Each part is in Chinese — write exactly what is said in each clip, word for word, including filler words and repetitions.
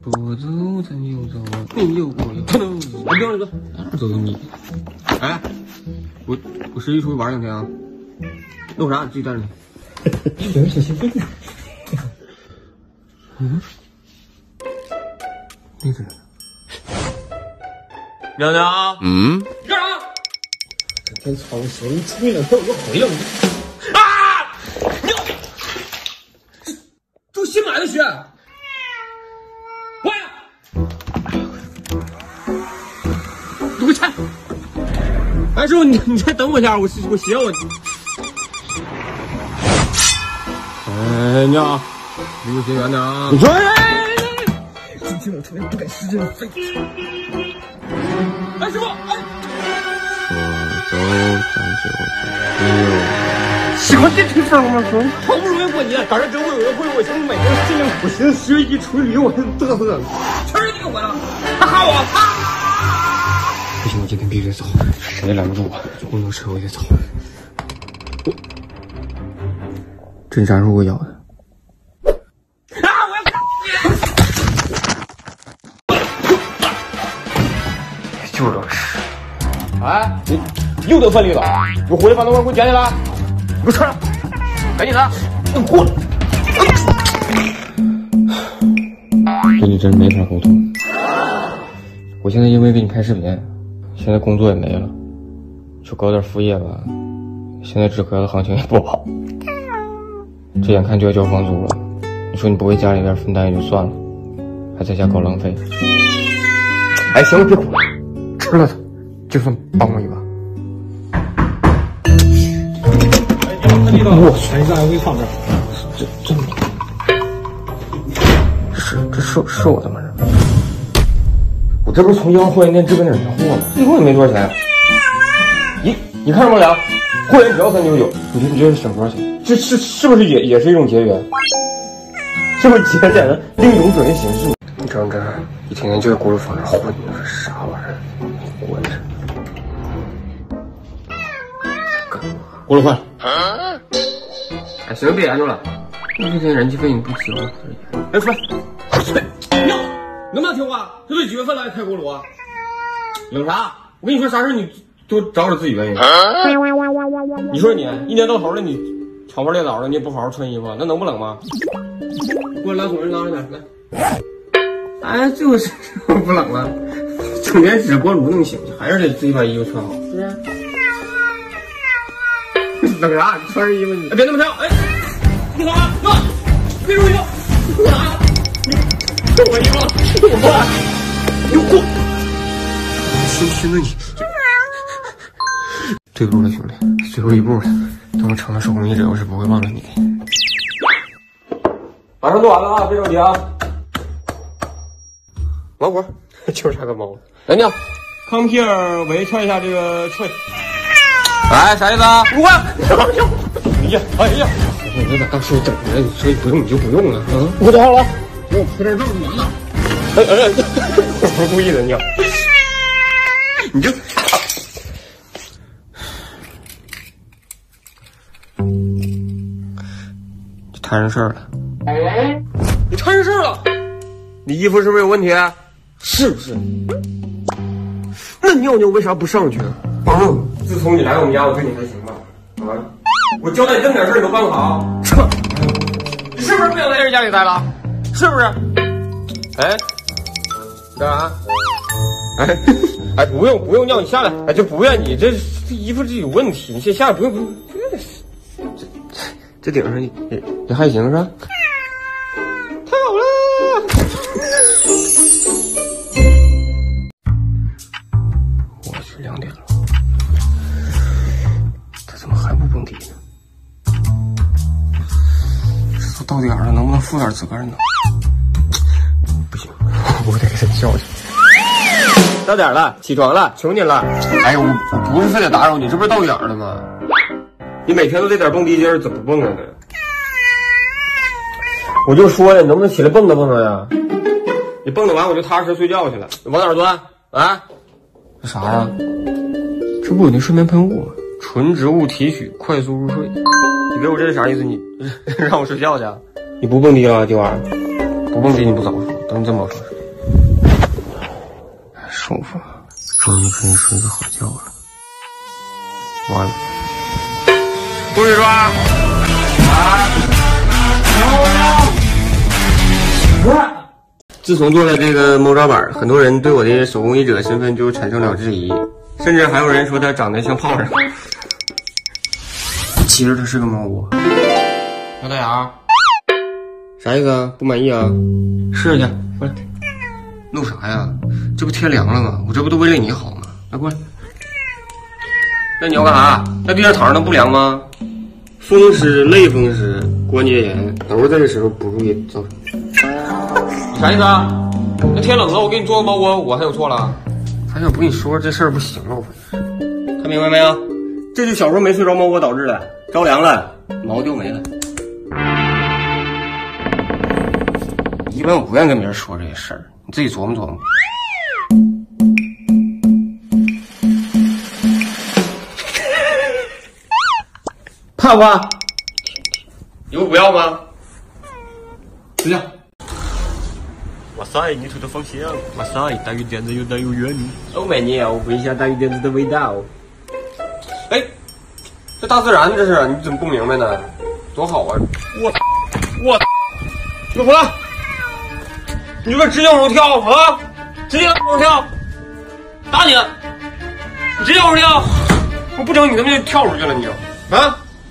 左走咱右走，你右我右。哎，别往里走，哪走你？哎，我我十一出去玩两天啊，弄啥？你自己带着呢。有人小心飞。嗯，那个人。娘娘，嗯，干啥？整天操心，你出去两天我就回来。啊！娘，这都新买的鞋。喂！你给我拆！哎，师傅，你你再等我一下，我我鞋我。哎，你好，离我鞋远点啊！你说，今天我特别不赶时间飞。哎，师傅，哎，左走咱就走。喜欢这吹风吗？哥，好不容易过年，赶上跟我有约会，我寻思每天尽量苦寻思十月一出去旅游，我就嘚瑟了。全是你给我的，还喊我！啊！不行，我今天必须得走，谁也拦不住我。公交车我得走。我这啥时候我咬的？啊！我要就是这事。哎，你又得分离了，你回来把那玩意给我捡起来。你给我穿上，赶紧的，给我过来。跟你真没法沟通。我现在因为给你拍视频，现在工作也没了，就搞点副业吧。现在纸壳子行情也不好，这眼看就要交房租了。你说你不为家里边分担也就算了，还在家搞浪费。哎，行了，别哭了，吃了它，就算帮我一把。我全是 L V 放这儿，这真的，是这是是我的吗？我这不是从银行会员店这边领的货吗？一共也没多少钱。你你看什么粮？会员只要三九九，你觉不觉得省多少钱？这是是不是也也是一种节约？是不是节俭的另一种表现形式？你整这一天天就在轱辘房那混，你说啥玩意儿？你滚着！轱辘换。哎，行，别研究了，这天燃气费你不交，哎，出来！哟，能不能听话？这都几月份了还开锅炉啊？冷啥？我跟你说啥事你都找找自己原因。你说你一年到头了，你炒饭列枣的，你也不好好穿衣服，那能不冷吗？给我拉桶人拉上点来。哎，这我是不冷了，整天指锅炉能行，还是得自己把衣服穿好，是不是？冷啥？你穿上衣服你，哎，别那么跳！哎，你干啥？哥，别入衣服！你干啥？你我衣服，我过来！你过！亲亲了你！对不住了，兄弟，最后一步了。等我成了手工艺者，我是不会忘了你。马上做完了啊，别着急啊！忙活，就是差个猫。来，娘，康皮尔围劝一下这个翠。哎，啥意思啊？五块！哎呀，哎呀！我咋当时整的？你说不用你就不用了啊！我做好了，给我铺点肉就完了。哎哎哎！我不是故意的，娘。你就你摊上事儿了。你摊上事儿了？你衣服是不是有问题？是不是？那尿尿为啥不上去？哦，自从你来我们家，我对你还行吧？啊，我交代你这么点事儿你都办不好，撤！你是不是不想在这家里待了？是不是？哎，干啥？哎哎，不用不用尿，你下来。哎，就不愿你这这衣服这有问题，你先下来，不用不用。这这这顶上你你你还行是吧？太好了！我去，两点了。怎么还不蹦迪呢？这都到点了，能不能负点责任呢？不行，我得给他叫去。到点了，起床了，求你了！哎呦，我我不是非得打扰你，这不是到点了吗？你每天都这点蹦迪劲儿，怎么蹦啊呢？我就说了，你能不能起来蹦跶蹦跶呀？你蹦跶完我就踏实睡觉去了。往哪儿钻？啊？这啥呀？这不有那睡眠喷雾吗？纯植物提取，快速入睡。你给我这是啥意思？你让我睡觉去？你不蹦迪了，今晚不蹦迪你不早说，等你这么说。 舒服，终于可以睡个好觉了。完了，不许抓！啊！自从做了这个猫抓板，很多人对我的手工艺者身份就产生了质疑，甚至还有人说它长得像炮仗。其实它是个猫窝。小大牙，啥意思啊？不满意啊？试去，过来。弄啥呀？这不天凉了吗？我这不都为了你好吗？来过来。那你要干啥？在地上躺着能不凉吗？风湿、类风湿、关节炎都是这个时候不注意造成。你啥意思啊？那天冷了，我给你做个猫窝，我还有错了？反正我不跟你说这事儿不行了，我看明白没有？这就小时候没睡着猫窝导致的，着凉了，毛掉没了。一般我不愿意跟别人说这些事儿，你自己琢磨琢磨。怕不怕？以后不要吗？睡觉。哇塞，泥土的芳香！哇塞，大雨点子又大又圆。欧美鸟，闻一下大雨点子的味道。哎，这大自然这是，你怎么不明白呢？多好啊！我我，你回来！你这边直接往上跳啊！直接往上跳！打你！你直接往上跳！我不整你，他妈就跳出去了，你就啊！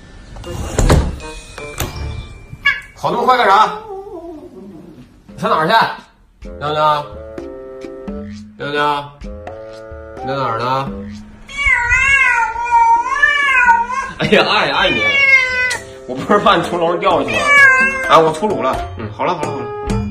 跑那么快干啥？你上哪儿去？亮亮，亮亮，你在哪儿呢？哎呀，爱爱你！我不是怕你从楼上掉下去吗？啊，我出炉了。嗯，好了好了好了。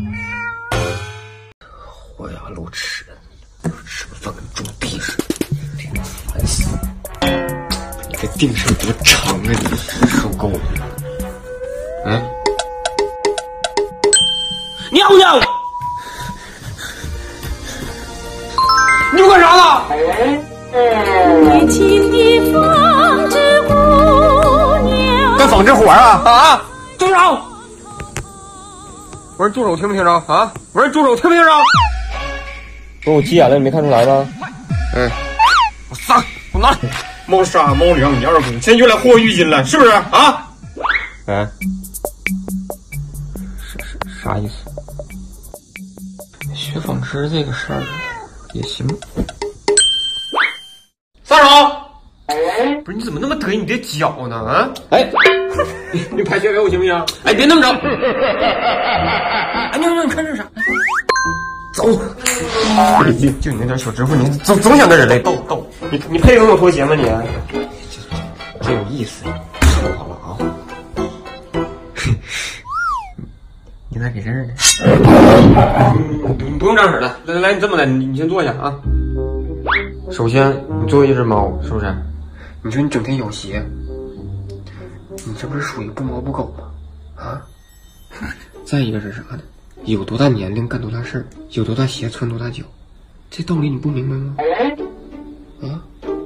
活呀，路痴，吃个饭跟种地似的，天天烦死！你这腚是多长啊？你受够了。哎，尿尿！你们干啥呢？年轻的纺织姑娘，干纺织活啊啊！住手！我说住手，听没听着啊？我说住手，听没听着？不是我急眼了，你没看出来吗？嗯，我撒，我拿猫砂、猫粮，你二姑，现在又来霍浴巾了，是不是啊？哎，是是啥意思？学纺织这个事儿也行。撒手！不是你怎么那么得意你的脚呢？啊？哎，你你拍鞋给我行不行？哎，别那么着！哎，妞妞，你看这是啥？走！就就你那点小指腹，你总总想跟人类斗斗。你你配得上拖鞋吗你？真有意思。说好了啊。你咋给这儿呢？不用这样式的，来来，你这么来，你你先坐下啊。首先，你作为一只猫，是不是？你说你整天咬鞋，你这不是属于不毛不狗吗？啊？再一个是啥呢？有多大年龄干多大事儿，有多大鞋穿多大脚，这道理你不明白吗？啊？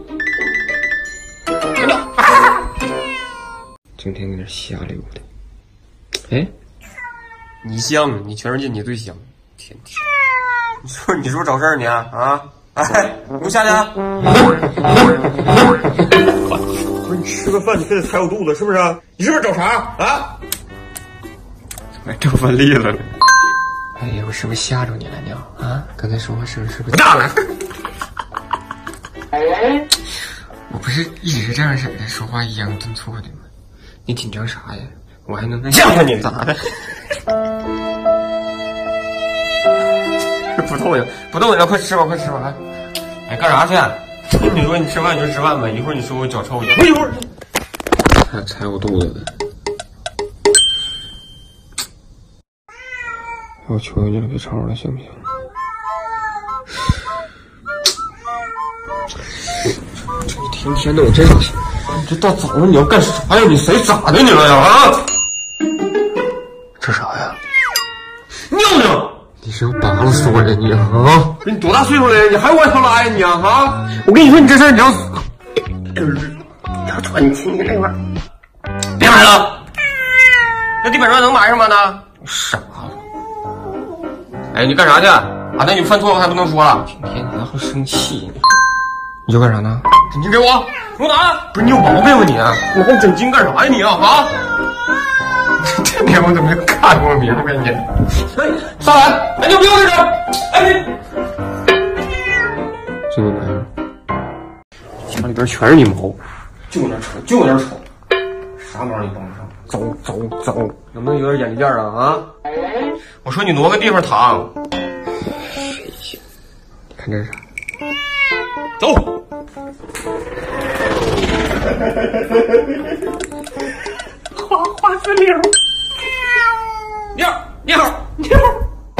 整天搁那瞎溜达。哎，你香，你全世界你最香，天天。你说你是不是找事儿你啊？啊？哎，你给我下去！不是你吃个饭你非得踩我肚子是不是？你是不是找茬啊？怎么这么翻例子了？哎呀，我是不是吓着你了娘啊？刚才说话声是不是大了？我不是一直是这样式的，说话抑扬顿挫的吗？你紧张啥呀？我还能降下你咋的？不动你，不动你了，快吃吧，快吃吧！哎，干啥去？你说你吃饭你就吃饭呗，一会儿你说我脚臭去，一会儿还踩我肚子的。我求求你了，别吵了，行不行？这一天天的，我真是，你这大早上你要干啥呀？你谁咋的你了呀？啊？这啥呀？尿尿！你是要扒拉死我呀你啊！你多大岁数了呀？你还往外头拉呀你啊？啊！我跟你说，你这事儿你要死，你要喘气，你这块别买了。那地板砖能埋上吗？呢？傻了。哎，你干啥去？ 啊，那你犯错了还不能说了？天天还会生气，你要干啥呢？纸巾给我，给我拿来！不是你有毛病吧你？你还整巾干啥呀你啊啊！这天我怎么就看过名了你？哎，上来！哎，你不要在这！哎你，这个玩意儿，家里边全是你毛，就那丑，就那丑，啥忙你帮不上。走走走，能不能有点眼力见啊啊！我说你挪个地方躺。看这是啥？走。花花子溜。你好，你好，你好。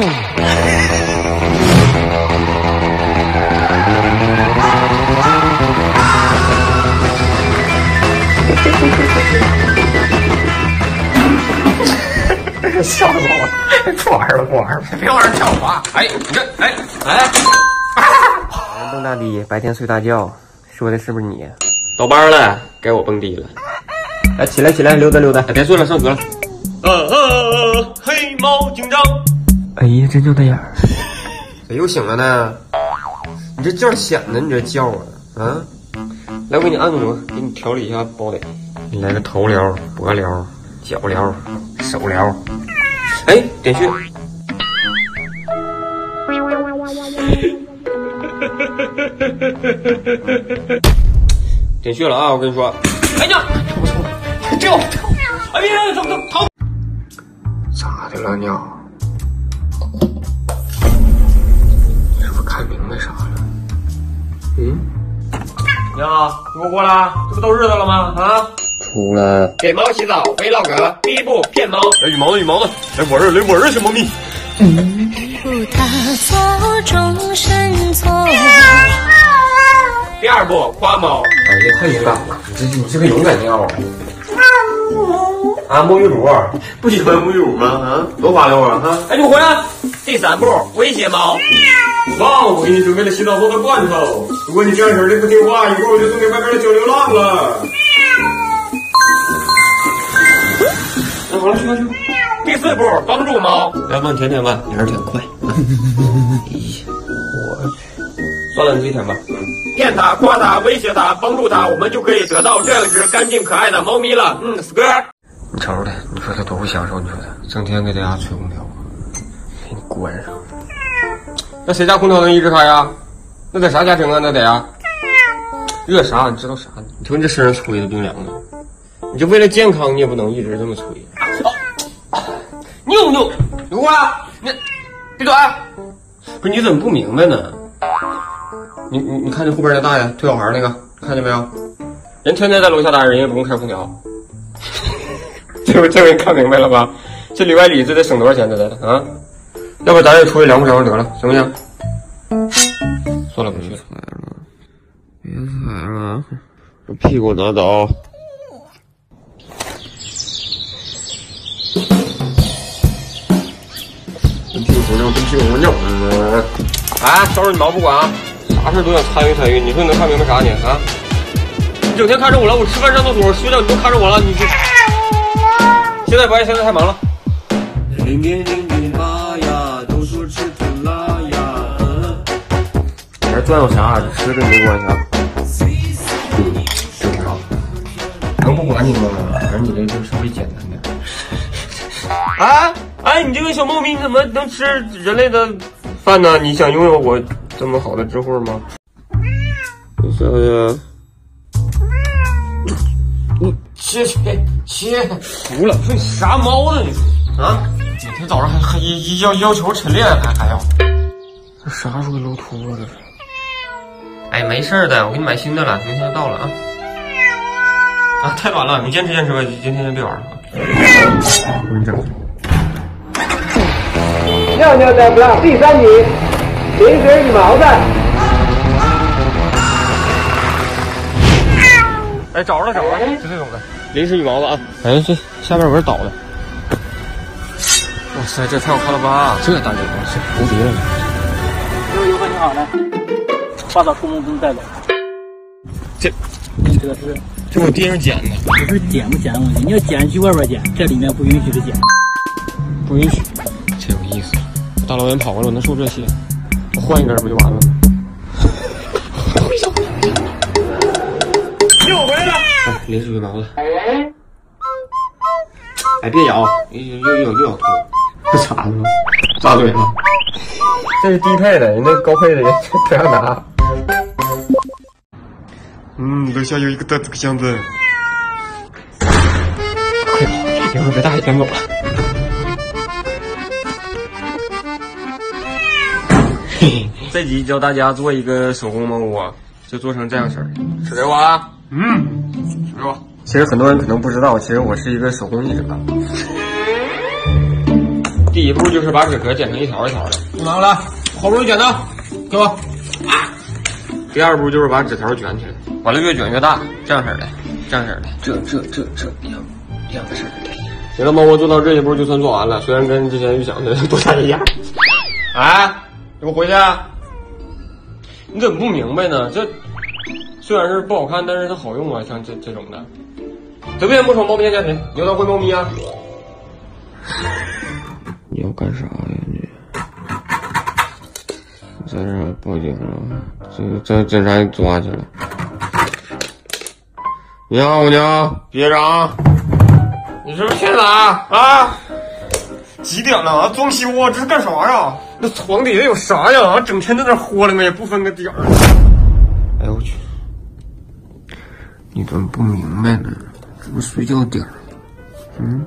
笑死我了！不玩了，不玩了，别玩跳滑！哎，你这，哎，哎， 蹦大迪，白天睡大觉，说的是不是你？ 倒班了，该我蹦迪了。 来，起来，起来，溜达溜达。 哎，别睡了，上课了。呃呃，黑猫警长。 哎呀，真叫大眼儿！ 咋又醒了呢？你这觉显的，你这觉啊啊！来，我给你按摩，给你调理一下包得。你来个头疗、脖疗、脚疗、手疗。哎，点穴。点穴了啊！我跟你说。哎呀，我操！这我操！哎呀，疼疼疼！咋的了娘？你是不是看明白啥了？嗯？娘，你给我过来！这不都日子了吗？啊！ 出来！ 给猫洗澡，背唠嗑。第一步，骗猫。来羽毛的羽毛的，来纹儿来纹儿，小猫咪。 嗯，不打错，终身错。 第二步，夸猫。哎呀，太勇敢了！你这你这个勇敢鸟。啊，沐浴乳，不喜欢沐浴乳吗？啊，多花溜啊！哈，哎，你给我回来。第三步，威胁猫。猫，我给你准备了洗澡做的罐头，如果你这样式的不听话，一会儿我就送给外边的小流浪了。那好了，去吧去吧。第四步，帮助猫。来，帮你舔舔吧，你还是舔快。咦，我算了，你自己舔吧。骗他、夸他、威胁他、帮助他，我们就可以得到这只干净可爱的猫咪了。嗯 ，skr。你瞅瞅他，你说他多不享受？你说他整天给在家吹空调，给你关上。那谁家空调能抑制他呀？那在啥家庭啊？那得啊。热啥？你知道啥？你瞅你这身上吹的冰凉的，你就为了健康，你也不能一直这么吹。啊、你有牛，你过来，你闭嘴！不是你怎么不明白呢？你你你看这后边那大爷推小孩那个，看见没有？人天天在楼下待着，人也不用开空调。这回这回看明白了吧？这里外里这得省多少钱？这得啊！要不咱也出去凉不凉得了，行不行？算了，不去了。别踩了，把屁股拿走。屁股尿，屁股尿。嗯。哎，收拾你毛不管啊！啥事都想参与参与，你说你能看明白啥你啊？你整天看着我了，我吃饭上厕所睡觉你都看着我了，你这现在不爱，现在太忙了。零点零点八呀，都说吃挺辣呀。你这转悠啥？这吃跟你没关系啊。嗯，就挺好。能不管你吗？反正你这就稍微简单点。啊，哎，你这个小猫咪，你怎么能吃人类的饭呢？你想拥有我这么好的智慧吗？我想想，我切切切，服了！说你啥猫呢？你说啊？每天早上还还要要求晨练，还还要，这啥时候给露秃了？这是？哎，没事的，我给你买新的了，明天就到了啊。啊，太晚了，你坚持坚持吧，今天就别玩了。我给你整。 尿尿的 block 第三名，临时羽毛的。 哎，找着了，找着了，就这种的，临时羽毛的啊。哎，这下边有人倒的。哇塞，这太好看了吧！这大牛是无敌了。 悠悠哥你好，来，把到出门不用带走。 这， 这是这我地上捡的。 不是捡不捡的问题，你要捡去外边捡，这里面不允许的捡。 不允许。真有意思。大老远跑过来，我能受这气？ 换一根不就完了吗？又回来了！哎，淋湿羽毛了。哎，别咬，又又又又要吐。这啥呢？扎嘴了。这是低配的，人家高配的人不让拿。嗯，楼下有一个的这个箱子。快跑！一会儿被大爷捡走了。嘿嘿，这集教大家做一个手工猫窝，就做成这样式儿。吃给我啊！嗯，吃给我。其实很多人可能不知道，其实我是一个手工艺者。第一步就是把纸壳剪成一条一条的，不忙了，好不容易剪的，给我。啊！第二步就是把纸条卷起来，完了越卷越大，这样式的，这样式的，这这这这样样式的。行了，猫窝做到这一步就算做完了，虽然跟之前预想的不太一样。哎，给我回去！你怎么不明白呢？这虽然是不好看，但是它好用啊，像这这种的。随便不闯猫咪家庭，你有点会猫咪啊？你要干啥呀你？在这儿报警了，这个这警察给抓去了。你好，你好，别嚷！你是不是欠打啊？几点了啊？装修啊？这是干啥呀？那床底下有啥呀？啊，整天在那豁了没，也不分个点儿。哎呦我去！你怎么不明白呢？这不睡觉点儿？嗯。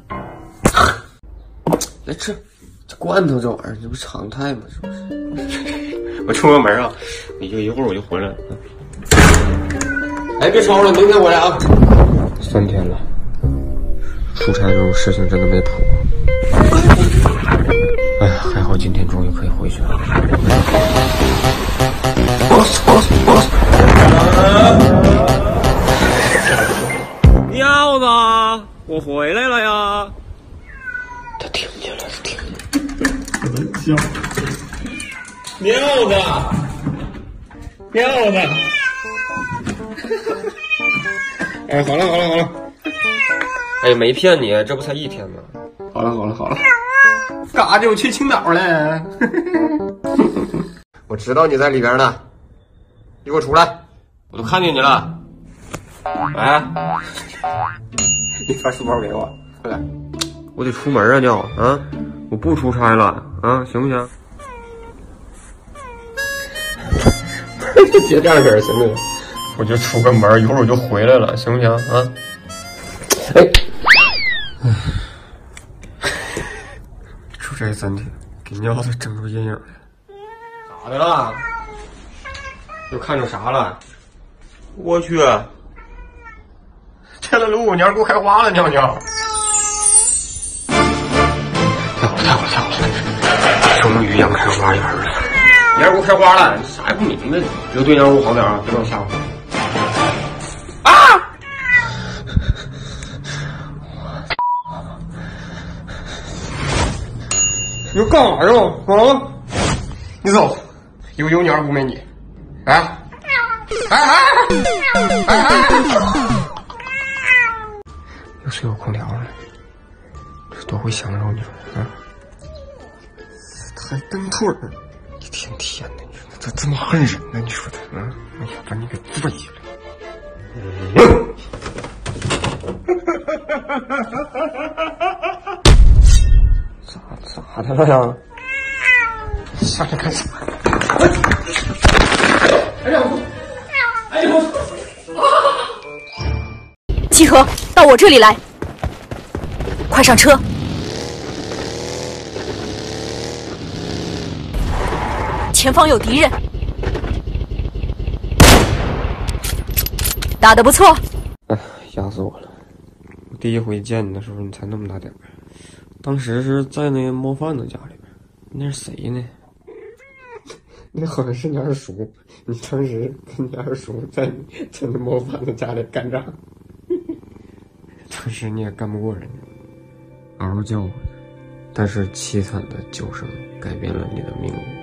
来吃，这罐头这玩意儿，这不常态吗？是不是？我出个门啊，也就一会儿我就回来了。哎，别吵了，明天回来啊。三天了，出差这种事情真的没谱。哎呀，还好今天终于可以回去了。喵子，我回来了呀！他听见了，他听见了。喵子，喵子。哎，好了好了好了。哎，没骗你，这不才一天吗？好了好了好了。干啥去？我去青岛了。我知道你在里边呢，你给我出来！我都看见你了。哎，你把书包给我，快点！我得出门啊，尿啊！我不出差了啊，行不行？别这样式儿，行不行？我就出个门，一会儿我就回来了，行不行啊？哎，出差三天，给尿子整出阴影来。咋的了？又看着啥了？我去！这了龙五年给我开花了，尿尿！太好了，太好了，太好了！终于阳开花园了。你要给我开花了，啥也不明白。留对象我好点啊，别让我吓唬我。啊！你要干啥呀？啊！你走，有有鸟不美你。哎！哎哎哎哎！要是有空调了，这多会享受，你说啊？还蹬腿儿，一天天的，你说他这么恨人呢？你说他啊？哎呀，把你给醉了！嗯、咋咋的了呀？下来干啥？哎呀！哎呦！ 集合，到我这里来，快上车！前方有敌人，打得不错。 哎，压死我了！我第一回见你的时候，你才那么大点儿，当时是在那猫贩子家里边，那是谁呢？那好像是你二叔，你当时跟你二叔在在那猫贩子家里干仗，当时你也干不过人家，嗷嗷叫，但是凄惨的叫声改变了你的命运。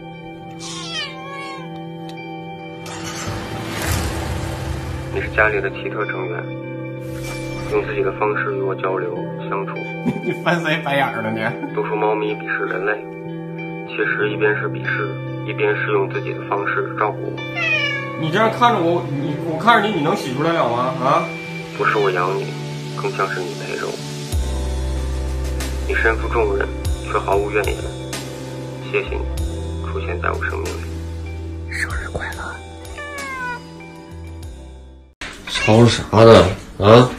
你是家里的奇特成员，用自己的方式与我交流相处。你翻谁白眼了呢？都说猫咪鄙视人类，其实一边是鄙视，一边便是用自己的方式照顾我。 你这样看着我，你我看着你，你能洗出来了吗？啊？ 不是我养你，更像是你陪着我。你身负重任，却毫无怨言。谢谢你出现在我生命里。 生日快乐！吵啥呢？啊？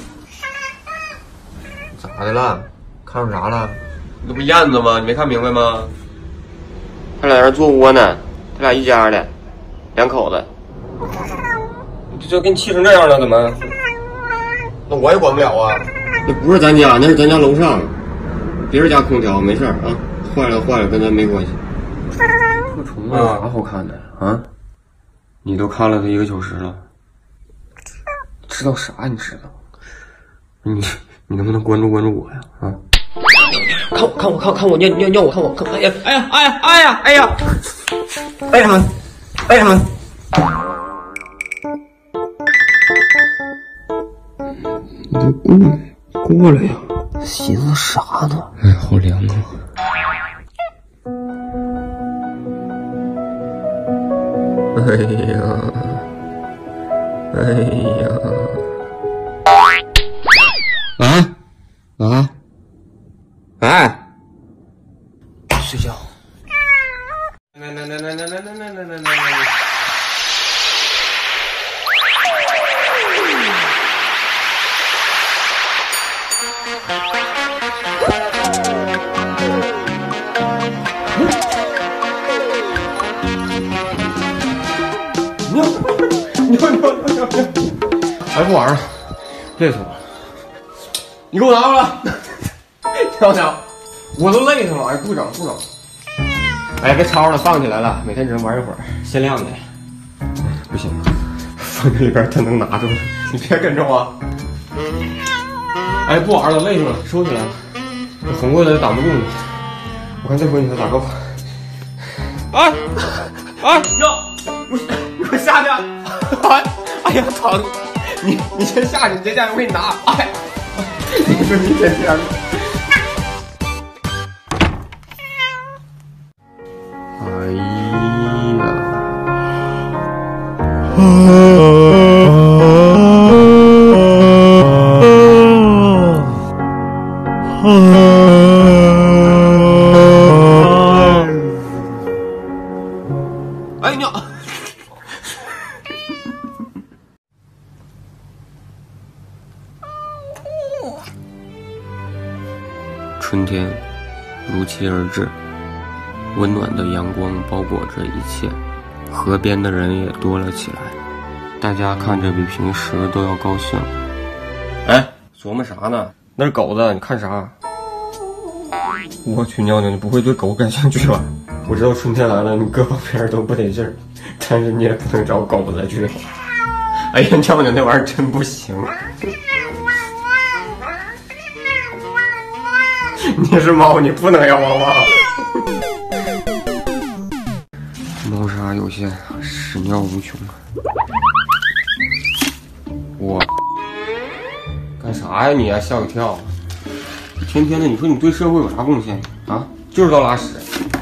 咋的了？看上啥了？那不燕子吗？你没看明白吗？他俩在那做窝呢，他俩一家的，两口子。这这给你气成这样了，怎么？那我也管不了啊。那不是咱家，那是咱家楼上，别人家空调，没事啊。坏了坏了，跟咱没关系。这虫子有啥好看的啊？你都看了他一个小时了，知道啥？你知道？你你能不能关注关注我呀？啊！看我看我看看我尿尿尿我看我看哎呀哎呀哎呀哎呀哎呀哎呀哎呀！你都过来过来呀！寻思啥呢？哎，好凉啊！哎呀，哎呀，啊啊！哎，睡觉。来来来来来来来来来来来！尿尿尿尿尿！哎，不玩了，累死我了。你给我拿过来。瞧瞧，我都累上了，哎，不整不整。哎，别吵了，放起来了，每天只能玩一会儿，限量的。不行，放这里边它能拿住了，你别跟着我。哎，不玩了，累死了，收起来了。这横过来挡不住你，我看这回你能咋够？哎哎哟，你你给我下去！哎哎呀疼！你你先下去，你先下去，我给你拿。哎，你说你这样。哎呀！哎尿！春天如期而至。温暖的阳光包裹着一切，河边的人也多了起来，大家看着比平时都要高兴。哎，琢磨啥呢？那是狗子，你看啥？我去尿尿，你不会对狗感兴趣吧？我知道春天来了，你各方面都不得劲儿，但是你也不能找狗子去。哎呀，尿尿那玩意儿真不行。你是猫，你不能要汪汪。猫砂有限，屎尿无穷。我干啥呀你啊？吓我一跳！一天天的，你说你对社会有啥贡献啊？就知道拉屎。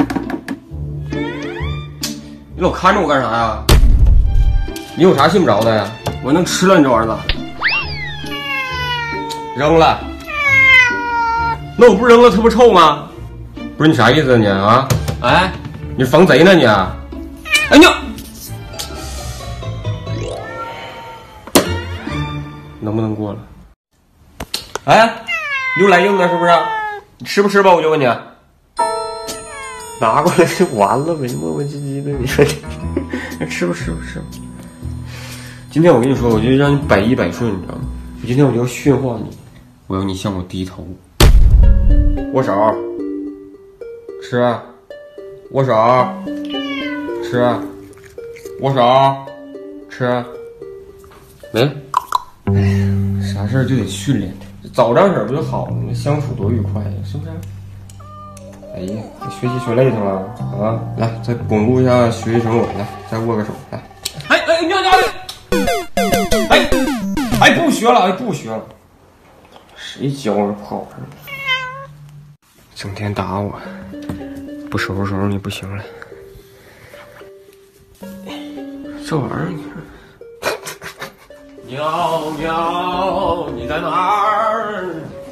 你老看着我干啥呀？你有啥信不着的呀？我能吃了你这玩意儿咋？扔了。那我不扔了，它不臭吗？不是你啥意思啊你啊？哎，你防贼呢你？哎尿！能不能过了？哎，又来硬了是不是？你吃不吃吧？我就问你。拿过来就完了呗，磨磨唧唧的，你说你吃不吃不吃？今天我跟你说，我就让你百依百顺，你知道吗？今天我就要驯化你，我要你向我低头。握手，吃，握手，吃，握手，吃，没了。哎呀，啥事儿就得训练他，早张手不就好了吗？相处多愉快呀，是不是？哎呀，学习学累上了啊！来，再巩固一下学习成果，来，再握个手，来。哎哎，尿尿的！哎哎，不学了，哎，不学了。谁教着跑着？整天打我，不收拾收拾你不行了。 这玩意儿，你看，喵喵，你在哪儿？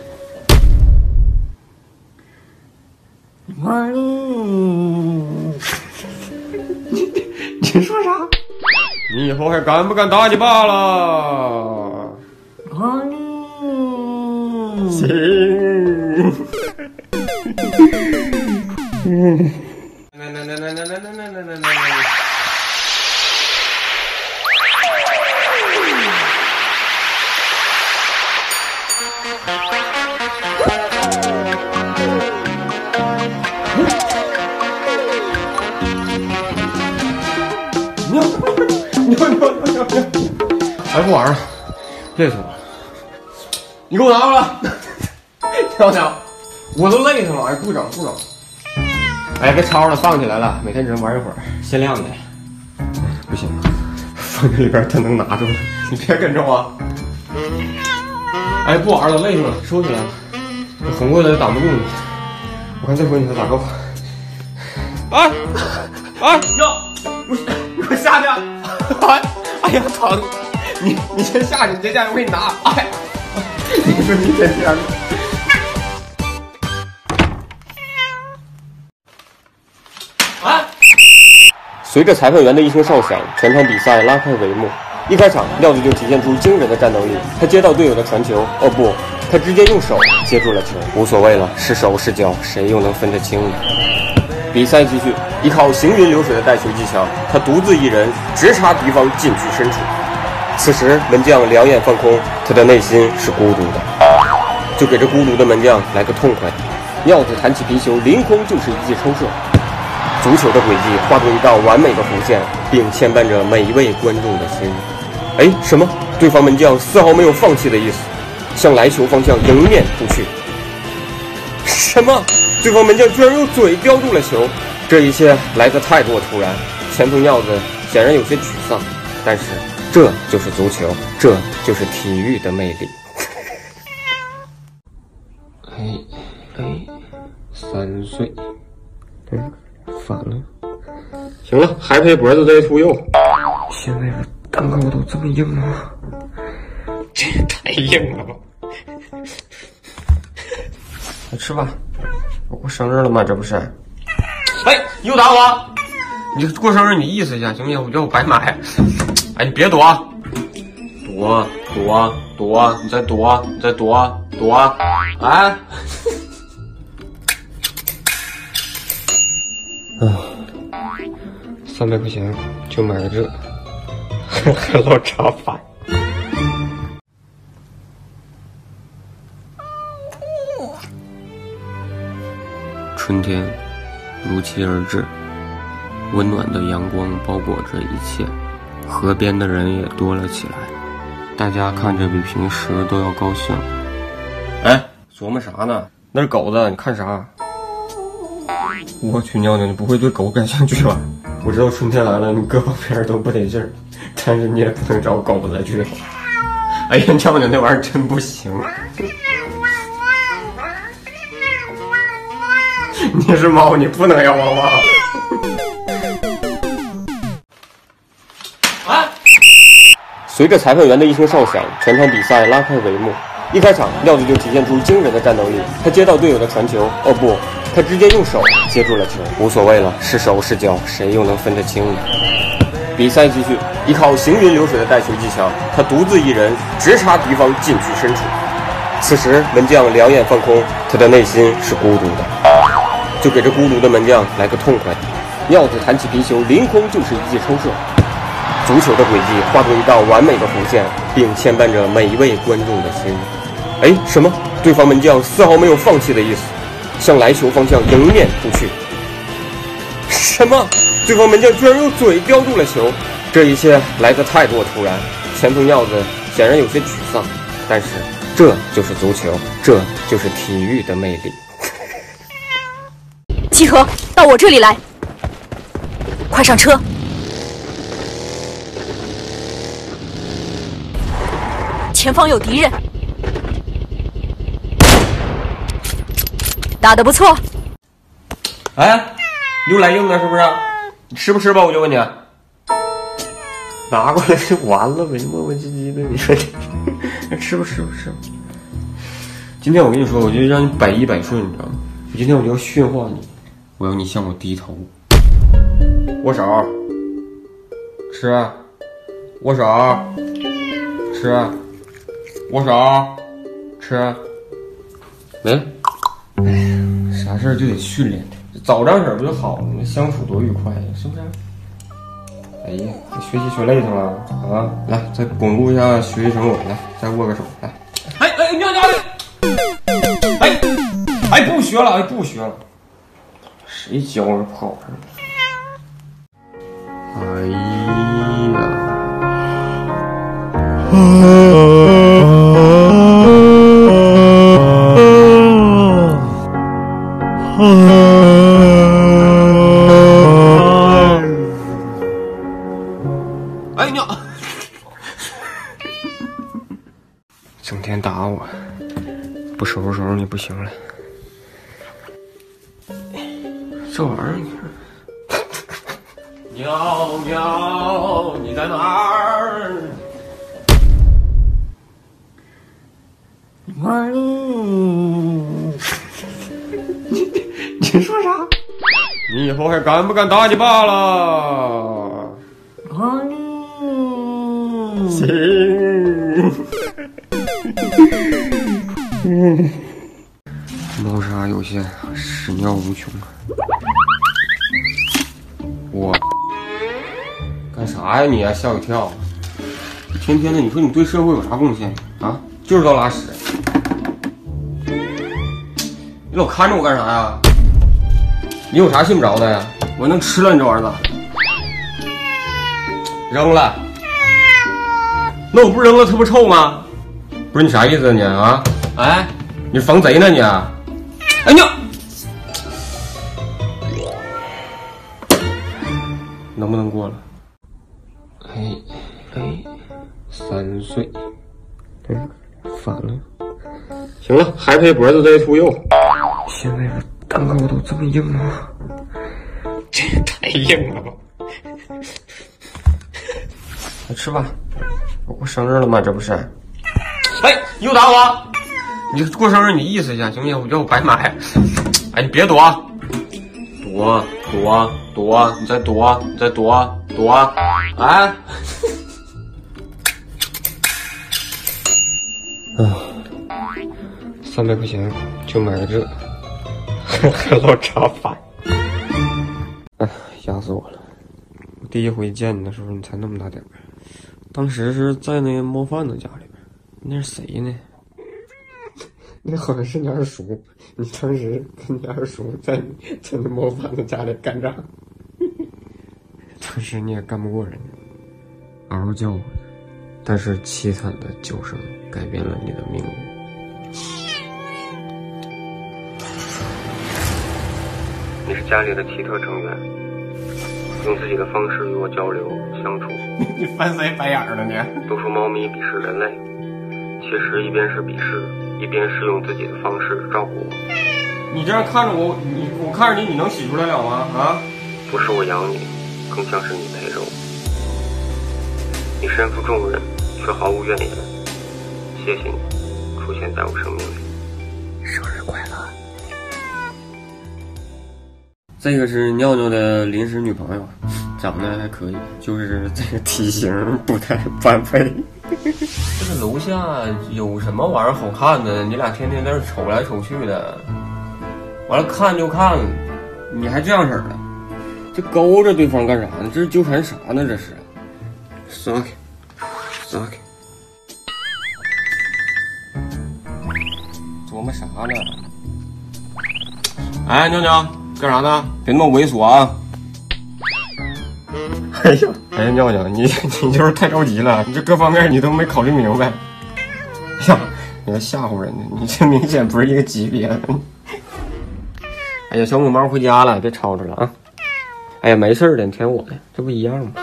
嗯，你你说啥？你以后还敢不敢打你爸了？嗯，行。嗯，来来来来来来来来来来来。喵喵喵喵喵！哎，不玩了，累死我了！你给我拿过来！听听，我都累死了！哎，不整不整！哎，别吵了，放起来了，每天只能玩一会儿，限量的。不行，放这里边它能拿住了，你别跟着我。哎，不玩了，累死了，收起来了。我横过来挡不住你，我看这回你能咋够？啊啊！要不是你给我下去！哎哎呀疼！你你先下去，你先下去，我给你拿。哎，你说你先下去。啊！随着裁判员的一声哨响，全场比赛拉开帷幕。一开场，廖子就体现出惊人的战斗力。他接到队友的传球，哦不，他直接用手接住了球。无所谓了，是手是脚，谁又能分得清呢？比赛继续，依靠行云流水的带球技巧，他独自一人直插敌方禁区深处。此时，门将两眼放空，他的内心是孤独的。就给这孤独的门将来个痛快的。廖子弹起皮球，凌空就是一记抽射。足球的轨迹画出一道完美的弧线，并牵绊着每一位观众的心。哎，什么？对方门将丝毫没有放弃的意思，向来球方向迎面扑去。什么？对方门将居然用嘴叼住了球，这一切来得太过突然。前锋廖子显然有些沮丧，但是这就是足球，这就是体育的魅力。哎哎，三岁，嗯，反了。行了，还配脖子这秃鼬。现在的蛋糕都这么硬了吗？这也太硬了吧！来吃吧。我过生日了吗？这不是？哎，又打我！你过生日你意思一下行不行？我要我白买。哎，你别躲，躲躲躲，你再躲，你再躲躲，哎！啊，三百块钱就买了这，还老茶饭。春天如期而至，温暖的阳光包裹着一切，河边的人也多了起来，大家看着比平时都要高兴。哎，琢磨啥呢？那是狗子，你看啥？我去，尿尿，你不会对狗感兴趣吧？我知道春天来了，你各方面都不得劲儿，但是你也不能找狗子去。哎呀，尿尿那玩意儿真不行。你是猫，你不能要汪汪。啊！随着裁判员的一声哨响，全场比赛拉开帷幕。一开场，廖子就体现出惊人的战斗力。他接到队友的传球，哦不，他直接用手接住了球。无所谓了，是手是脚，谁又能分得清呢？比赛继续，依靠行云流水的带球技巧，他独自一人直插敌方禁区深处。此时，门将两眼放空，他的内心是孤独的。就给这孤独的门将来个痛快的。廖子弹起皮球，凌空就是一记抽射。足球的轨迹画出一道完美的弧线，并牵绊着每一位观众的心。哎，什么？对方门将丝毫没有放弃的意思，向来球方向迎面扑去。什么？对方门将居然用嘴叼住了球，这一切来得太过突然。前锋廖子显然有些沮丧，但是这就是足球，这就是体育的魅力。 集合，到我这里来！快上车！前方有敌人，打得不错。 哎，又来硬的是不是？你吃不吃吧？我就问你。 拿过来就完了呗，磨磨唧唧的，你说这吃吧吃吧吃吧。今天我跟你说，我就让你百依百顺，你知道吗？我今天我就要驯化你，我要你向我低头。握手，吃，握手，吃，握手，吃，没了。哎呀，啥事儿就得训练他，早张婶不就好了吗？相处多愉快呀，是不是？哎呀，学习学累上了啊！来，再巩固一下学习成果，来，再握个手，来。哎哎，尿尿的！哎哎，不学了，哎，不学了。谁教着跑上的？哎呀！哎尿！整天打我，不收拾收拾你不行了。这玩意儿，你看。喵喵，你在哪儿？嗯，你你说啥？你以后还敢不敢打你爸了？嗯，行。嗯，谋杀有限，屎尿无穷。我干啥呀你啊？吓我一跳！一天天的，你说你对社会有啥贡献啊？就知道拉屎。你老看着我干啥呀？你有啥信不着的呀？我能吃了你这玩意儿咋的？扔了。那我不扔了，它不臭吗？不是你啥意思啊你啊？哎，你防贼呢你？哎你！能不能过了？哎哎，三岁，哎，反了。行了，还配脖子这秃鼬。现在的蛋糕都这么硬吗？这也太硬了吧！来吃吧，我过生日了吗？这不是？哎，你又打我！你过生日你意思一下行不行？我要我白买。哎，你别躲，躲躲躲，你再躲，你再躲躲，哎！啊，三百块钱就买个这，还老茶饭。哎，压死我了！我第一回见你的时候，你才那么大点儿，当时是在那猫贩子家里边，那是谁呢？那好像是你二叔，你当时跟你二叔在在那猫贩子家里干仗，当时你也干不过人家，嗷嗷叫，但是凄惨的叫声改变了你的命运。 你是家里的奇特成员，用自己的方式与我交流相处。 你翻谁白眼了你？ 都说猫咪鄙视人类，其实一边是鄙视，一边是用自己的方式照顾我。 你这样看着我，你我看着你，你能洗出来了吗？啊？ 不是我养你，更像是你陪着我。你身负重任，却毫无怨言。谢谢你出现在我生命里。 生日快乐！这个是尿尿的临时女朋友，长得还可以，就是这个体型不太般配。这个楼下有什么玩意儿好看的？你俩天天在这瞅来瞅去的，完了看就看，你还这样式儿的，这勾着对方干啥呢？这是纠缠啥呢？这是 ，suck suck， 琢磨啥呢？哎，尿尿干啥呢？别那么猥琐啊！哎呀，哎呀，尿尿，你你就是太着急了，你这各方面你都没考虑明白。哎呀，你还吓唬人呢，你这明显不是一个级别的。哎呀，小母猫回家了，别吵着了啊！哎呀，没事的，你舔我的，这不一样吗？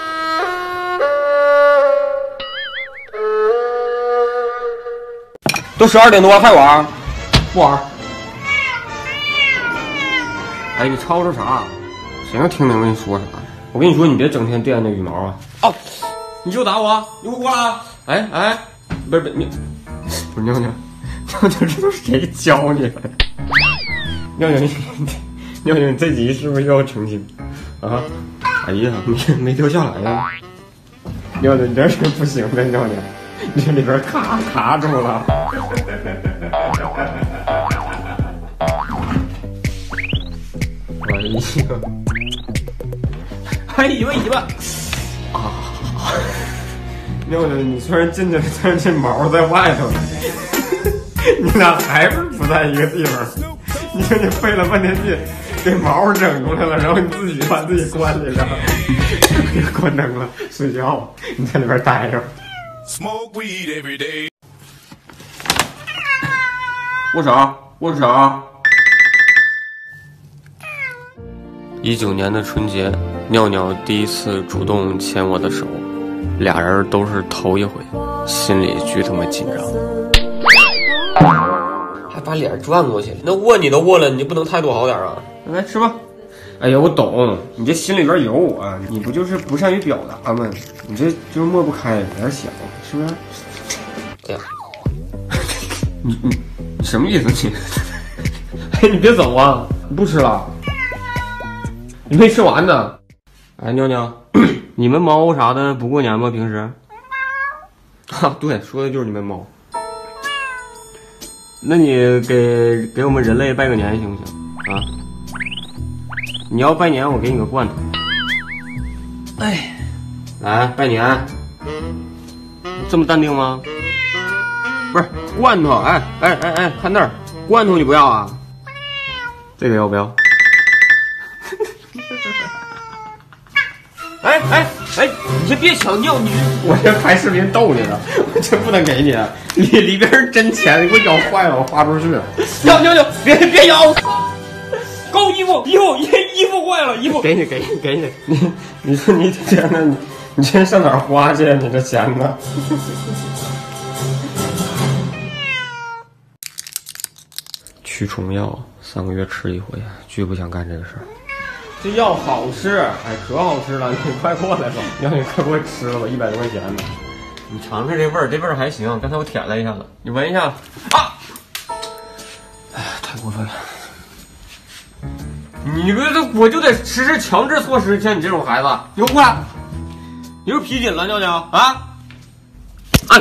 都十二点多还玩？不玩？哎，你吵吵啥？谁能听明白你说啥？我跟你说，你别整天垫那羽毛啊！哦， 你就打我，你给我过来！哎哎，不是不是你，不是尿尿，尿尿这都是谁教你的？尿尿你尿尿你这集是不是又要澄清啊？哎呀，没没掉下来呀！尿尿你这是不行的，尿尿，你这里边卡卡住了。哎呀！还尾巴啊！尿尿，你虽然进去了，但是这毛在外头呢。你俩还是不在一个地方。你说你费了半天劲，给毛整出来了，然后你自己把自己关里了，关灯了，睡觉，你在里边待着。握手，握手。一九年的春节，尿尿第一次主动牵我的手，俩人都是头一回，心里巨他妈紧张，还把脸转过去，那握你都握了，你就不能态度好点啊？来吃吧。哎呀，我懂，你这心里边有我，你不就是不善于表达吗？你这就是抹不开，有点小，是不是？哎呀，你你你什么意思你？哎，你别走啊！你不吃了。你没吃完呢，哎，尿尿，你们猫啥的不过年吗？平时？啊，对，说的就是你们猫。那你给给我们人类拜个年行不行？啊？你要拜年，我给你个罐头。哎，来拜年，这么淡定吗？不是罐头，哎哎哎哎，看那儿，罐头你不要啊？这个要不要？哎哎哎，你先别抢尿，你我这拍视频逗你呢，我这不能给你，里里边是真钱，你给我咬坏了，我花不出去。尿尿尿，别别咬！够衣服衣服衣衣服坏了，衣服给你给你给你，你你说你天哪，你你这上哪儿花去？你这钱呢？驱虫药三个月吃一回，巨不想干这个事儿。这药好吃，哎，可好吃了！你快过来吧，让你快过来吃了吧，一百多块钱呢。你尝尝这味儿，这味儿还行。刚才我舔了一下子，你闻一下。啊！哎，太过分了！你这这我就得实施强制措施，像你这种孩子，你给我过来！你是皮紧了，尿尿啊？哎，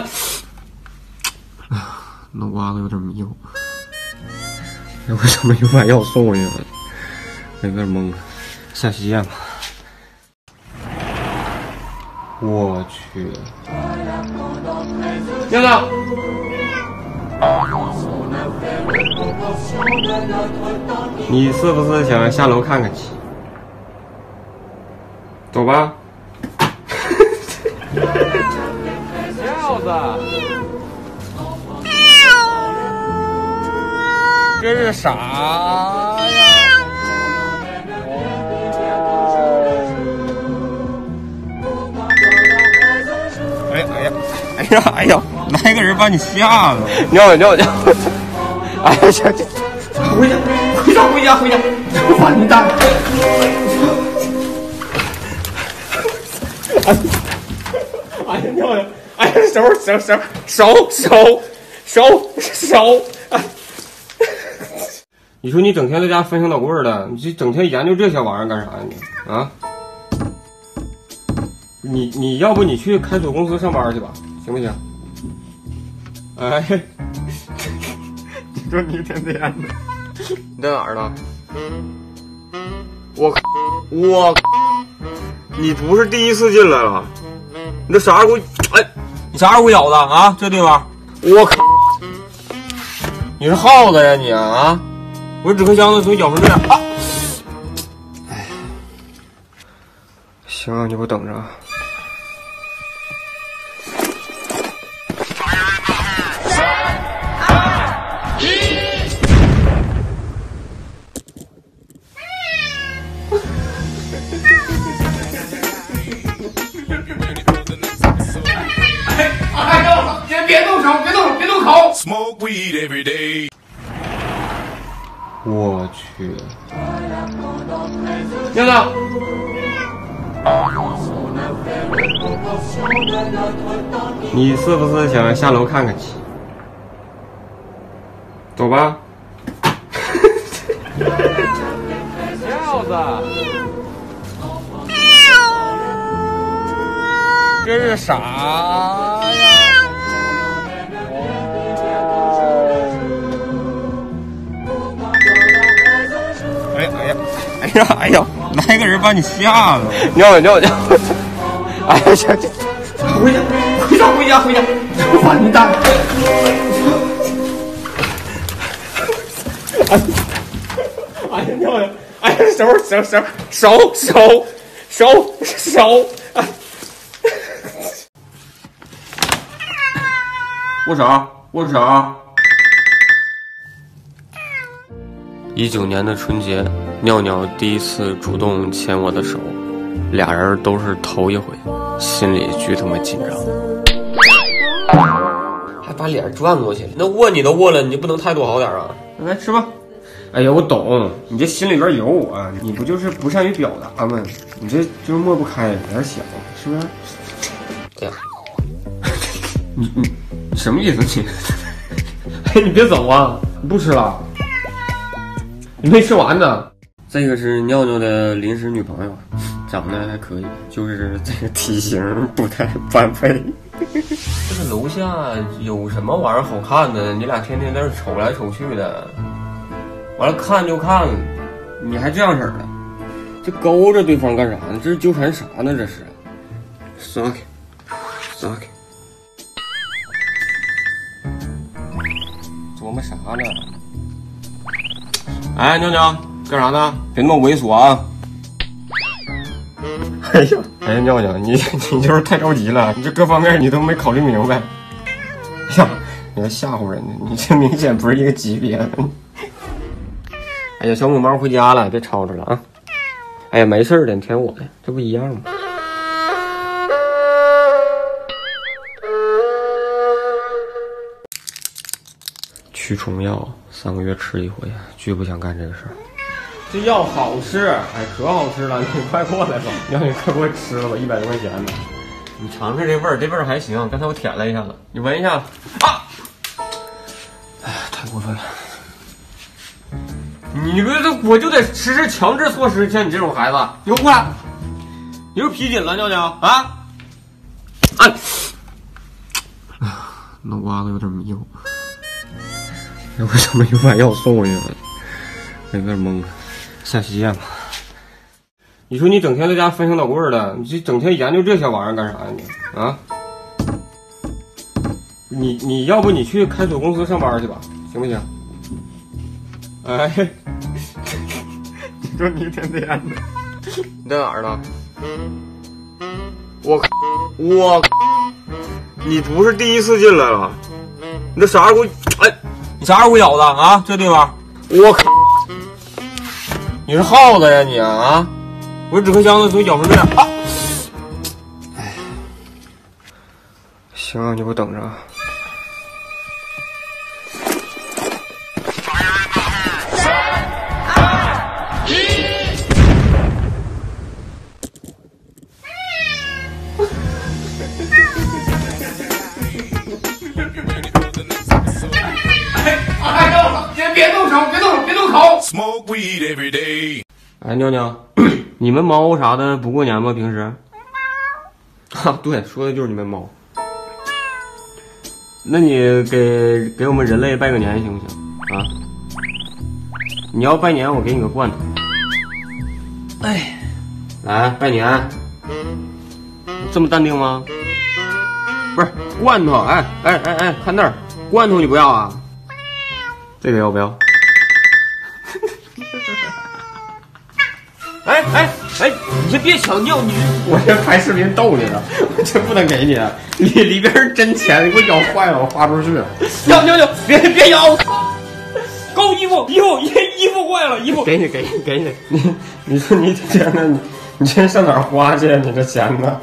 脑瓜子有点迷糊。为什么又把药送回去了？有点懵。下期见吧。我去，尿尿，你是不是想下楼看看去？走吧。小子，这是啥呀？哎呀，哎呀，哎呀，来个人把你吓的，尿尿尿！哎呀，这这，回家，回家，回家，回家！完蛋！哎呀，尿尿！哎呀，手手手手手手手！哎，你说你整天在家翻箱倒柜的，你这整天研究这些玩意儿干啥呀你？啊？你你要不你去开锁公司上班去吧，行不行？哎，你说你一天天的，你在哪儿呢？我我，你不是第一次进来了？你这啥时候给我？哎，你啥时候给我咬的啊？这地方，我靠！你是耗子呀你啊？我这纸壳箱子怎么咬成这样啊？哎，行啊，你给我等着啊。别动手，别动手，别动口！ Smoke weed every day。我去，尿尿！ 你是不是想下楼看看去？走吧。笑子，这是啥呀？哎哎呀，哎呀哎呀，哪个人把你吓的？尿尿尿！哎呀，行，回家回家回家回家！完蛋！哎呀尿尿！哎呀手手手手手手手！哎，握手握手。一九年的春节，尿尿第一次主动牵我的手，俩人都是头一回，心里巨他妈紧张，还把脸转过去了。那握你都握了，你就不能态度好点啊？来吃吧。哎呀，我懂，你这心里边有我，你不就是不善于表达吗？你这就是抹不开，有点小，是不是？哎呀，你你你什么意思你？哎，你别走啊！你不吃了？你没吃完呢。这个是尿尿的临时女朋友，长得还可以，就是这个体型不太般配。这个楼下有什么玩意儿好看的？你俩天天在这瞅来瞅去的，完了看就看，你还这样式儿的，这勾着对方干啥呢？这是纠缠啥呢？这是。Suck suck。琢磨啥呢？哎，尿尿干啥呢？别那么猥琐啊！哎呀，哎呀，尿尿，你你就是太着急了，你这各方面你都没考虑明白。哎呀，你还吓唬人呢，你这明显不是一个级别的。哎呀，小母猫回家了，别吵吵了啊！哎呀，没事的，你舔我的，这不一样吗？驱虫药三个月吃一回，巨不想干这个事儿。这药好吃，哎，可好吃了！你快过来吧，让你快给我吃了吧，一百多块钱呢。你尝尝这味儿，这味儿还行。刚才我舔了一下子，你闻一下。啊！哎呀，太过分了！你这这我就得实施强制措施，像你这种孩子，你给我过来！你是皮紧了，尿尿啊！哎，脑瓜子有点迷糊。为什么又把药送回去了？有点懵。下期见吧。你说你整天在家翻箱倒柜的，你这整天研究这些玩意儿干啥呀你？啊？你你要不你去开锁公司上班去吧，行不行？哎，你说你一天天的，你在哪儿呢？我靠！我靠！你不是第一次进来了？你这啥时候给我？哎，你啥时候给我咬的啊？这地方？我靠！你是耗子呀你啊！我这纸壳箱子怎么咬成这样啊？哎，行啊，你给我等着啊。哎，尿尿，你们猫啥的不过年吗？平时？啊，对，说的就是你们猫。那你给给我们人类拜个年行不行？啊？你要拜年，我给你个罐头。哎，来拜年。这么淡定吗？不是罐头，哎哎哎哎，看那儿，罐头你不要啊？这个要不要？哎哎哎，你先别抢尿，你我这拍视频逗你呢，我真不能给你，里里边是真钱，你给我咬坏了，我花不出去。尿尿尿，别别咬！够衣服衣服衣衣服坏了，衣服给你给你给你，你你说你天哪，你你这上哪儿花去？你这钱呢？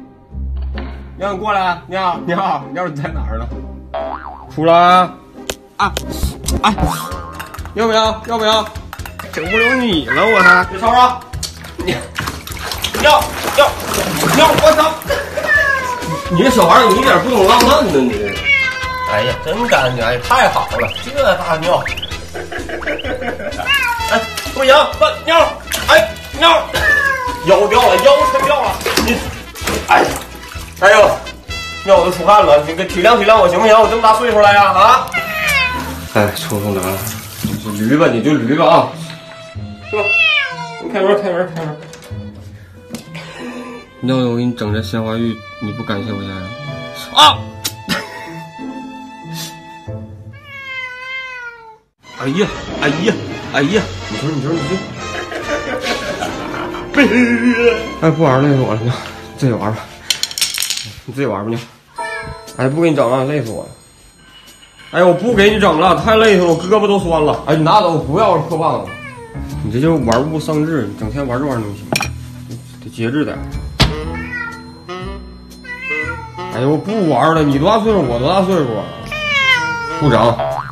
尿，你过来，尿尿，尿你在哪儿呢？出来！ 啊！哎，要不要？要不要？整不了你了，我还别吵吵！你要要要！我操！你这小孩儿，你一点不懂浪漫呢，你这。哎呀，真干净！哎，太好了，这大尿！哎，不行，把尿！哎，尿！腰掉了，腰撑掉了！你，哎，哎呦，尿都出汗了，你给体谅体谅我行不行？我这么大岁数了呀，啊！哎，抽抽凉，你就驴吧，你就驴吧啊！是吧？你开门，开门，开门！尿尿，我给你整这鲜花浴，你不感谢我一下呀？啊！哎呀，哎呀，哎呀！你说，你说，你说。哎，不玩累死我了，你自己玩吧，你自己玩吧你。哎，不给你整了，累死我了。哎，我不给你整了，太累死我，胳膊都酸了。哎，你拿走，我不要了，破棒子。你这就是玩物丧志，你整天玩这玩意儿东西，得节制点。哎呦，我不玩了，你多大岁数？我多大岁数啊？不整。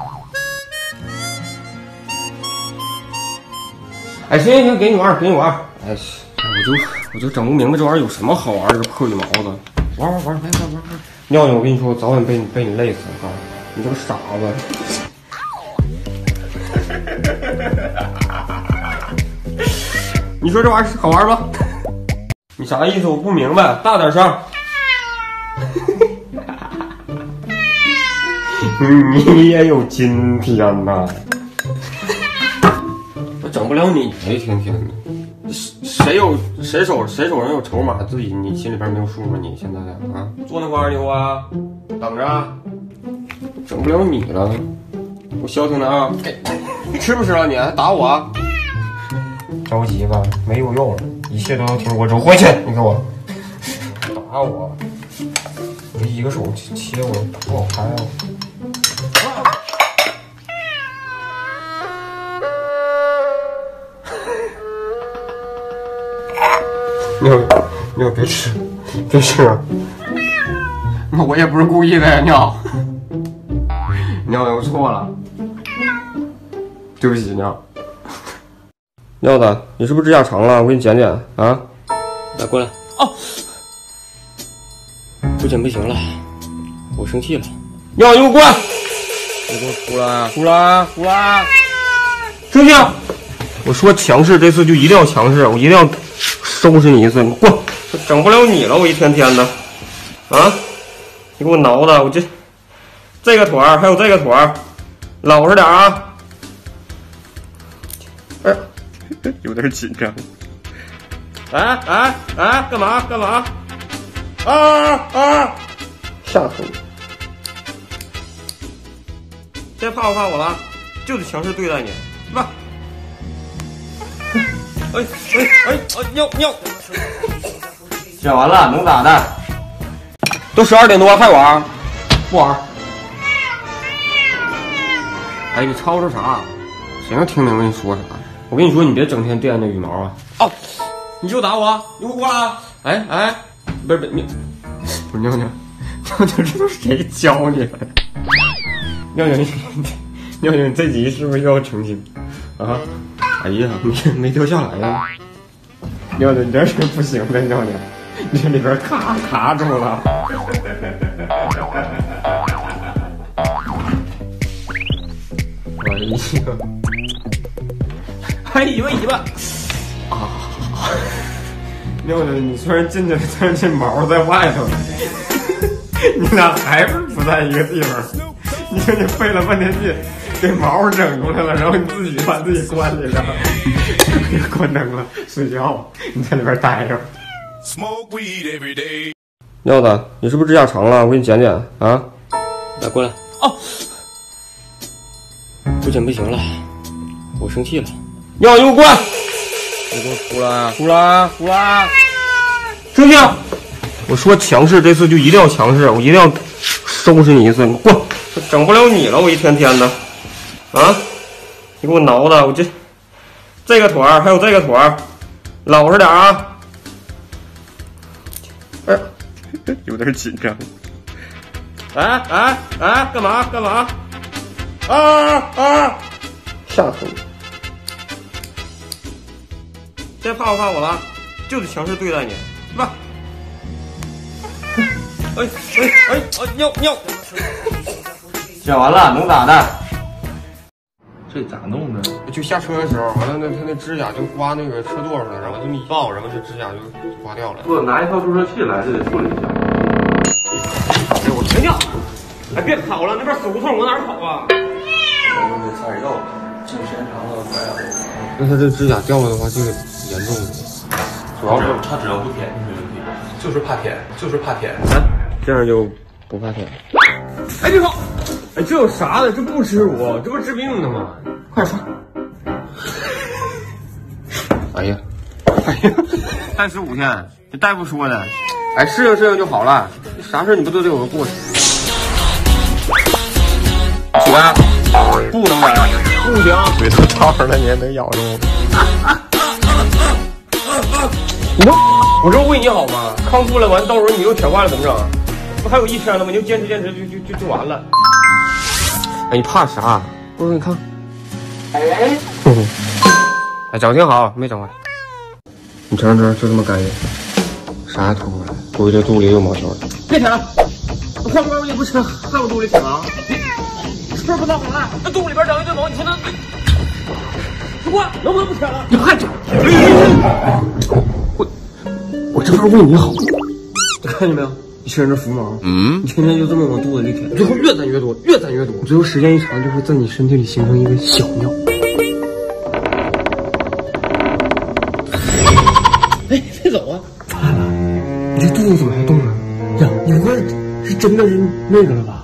哎，行行行，给你玩，给你玩。哎，我就我就整不明白这玩意儿有什么好玩的，这破羽毛子，玩玩玩，玩玩玩玩。尿尿，我跟你说，我早晚被你被你累死，我告诉你，你这个傻子。你说这玩意儿好玩吗？你啥意思？我不明白，大点声。你也有今天呐！我整不了你，一天天的，谁有谁手谁手上有筹码，自己你心里边没有数吗？你现在啊，坐那瓜牛啊，等着，整不了你了。我消停的啊，你吃不吃啊？你还打我啊？着急吧，没有用，一切都要听我指挥去。你给我打我，我一个手切我不好拍啊。尿尿别吃，别吃啊！那我也不是故意的呀，尿。尿尿，我错了，对不起，尿。尿的，你是不是指甲长了？我给你剪剪啊！来，过来。哦，不剪不行了，我生气了。尿，你给我过来！你给我出来，出来，出来！生气！我说强势，这次就一定要强势，我一定要收拾你一次。你过，我整不了你了，我一天天的，啊！你给我挠的，我这这个腿儿还有这个腿儿，老实点啊！哎，有点紧张。哎哎哎，干嘛干嘛？啊啊！吓死你！现在怕不怕我了？就得强势对待你，是吧？哎哎哎哎！尿尿！剪完了，能咋的？都十二点多还玩？不玩？哎，你吵吵啥？谁能听明白你说啥？我跟你说，你别整天垫那羽毛啊！哦，你就打我，你给我过来！哎哎，不是不是你，不是尿尿，尿尿，这都是谁教你的？尿尿，你尿尿，你这集是不是又要澄清啊？哎呀，没没掉下来呀！尿尿，你这是不行的，尿尿，你这里边卡卡住了。哎呀！哎，尾巴尾巴啊！尿尿，你虽然进去了，但是这毛在外头，你俩还是不在一个地方。你说你费了半天劲，给毛整出来了，然后你自己把自己关里了，别关灯了，睡觉，你在里边待着。尿的，你是不是指甲长了？我给你剪剪啊！来，过来。哦，不剪不行了，我生气了。尿，你给我过来！你给我出来，出来，出来！生气！我说强势，这次就一定要强势，我一定要收拾你一次。你过，我整不了你了，我一天天的，啊！你给我挠的，我这这个腿儿还有这个腿儿，老实点啊！哎，有点紧张。哎哎哎，干嘛干嘛？ 啊啊！吓死你！现在怕不怕我了？就是强势对待你，是吧？哎哎哎哎！尿尿！ 讲完了，能咋的？ 这咋弄的？ 就下车的时候，完了那他那指甲就刮那个车座上了，然后这么一抱，然后这指甲就刮掉了。 不拿一套注射器来，这得处理一下。 哎，我全尿！哎，别跑了，那边死胡同，往哪儿跑啊？ 我没菜肉，这时间长了白了。 那他这指甲掉了的话，这个严重。 主要是他只要不舔就没问题，就是怕舔，就是怕舔。 啊，这样就不怕舔。哎，别跑！哎，这有啥的？这不耻辱，这不是治病的吗？快刷！哎呀，哎呀，三十五天，这大夫说的，哎，适应适应就好了。啥事你不都得有个过去？起来，不能来，不行，嘴都套上了，你还能咬住？你说我这为你好吗？康复了完，到时候你又舔坏了怎么整？不还有一天了吗？你就坚持坚持就就就就完了。哎，你怕啥？我说你看，哎，长得挺好，没整坏。你尝尝这就这么干净，啥也吐不出来。估计这肚里有毛球。别舔了，换不着也不吃，还往肚里舔啊？是不是不闹好了？那肚里边长一堆毛，你现在不过能不能不舔了？你快点！我我这不是为你好，你看见没有？你身上这浮毛，嗯，你天天就这么往肚子里舔，最后越攒越多，越攒越多，最后时间一长，就会在你身体里形成一个小尿。哎，别走啊！你这肚子怎么还动呢？呀，你不会是真的是那个了吧？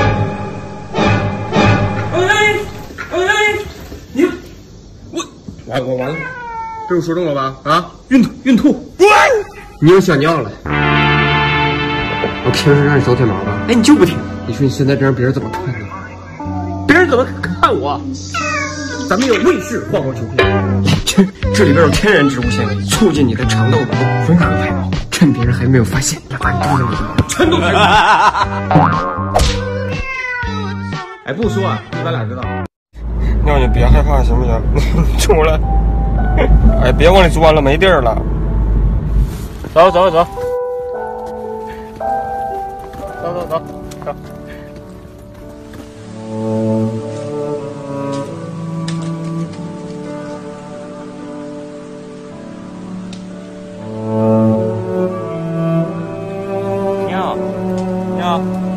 哎哎，你我完我完了，这我说中了吧？啊，孕吐孕吐，你又想尿了。我平时让你少舔毛吧，哎，你就不舔。你说你现在这样，别人怎么看你？别人怎么看我？咱们有卫士化毛球片，这这里边有天然植物纤维，促进你的肠道蠕动，温和排毛，趁别人还没有发现，要把你肚子里的毛全都排出。哎，不说，咱俩知道。尿你别害怕，行不行？出来。哎，别往里钻了，没地儿了。走走走。走走走走。尿尿。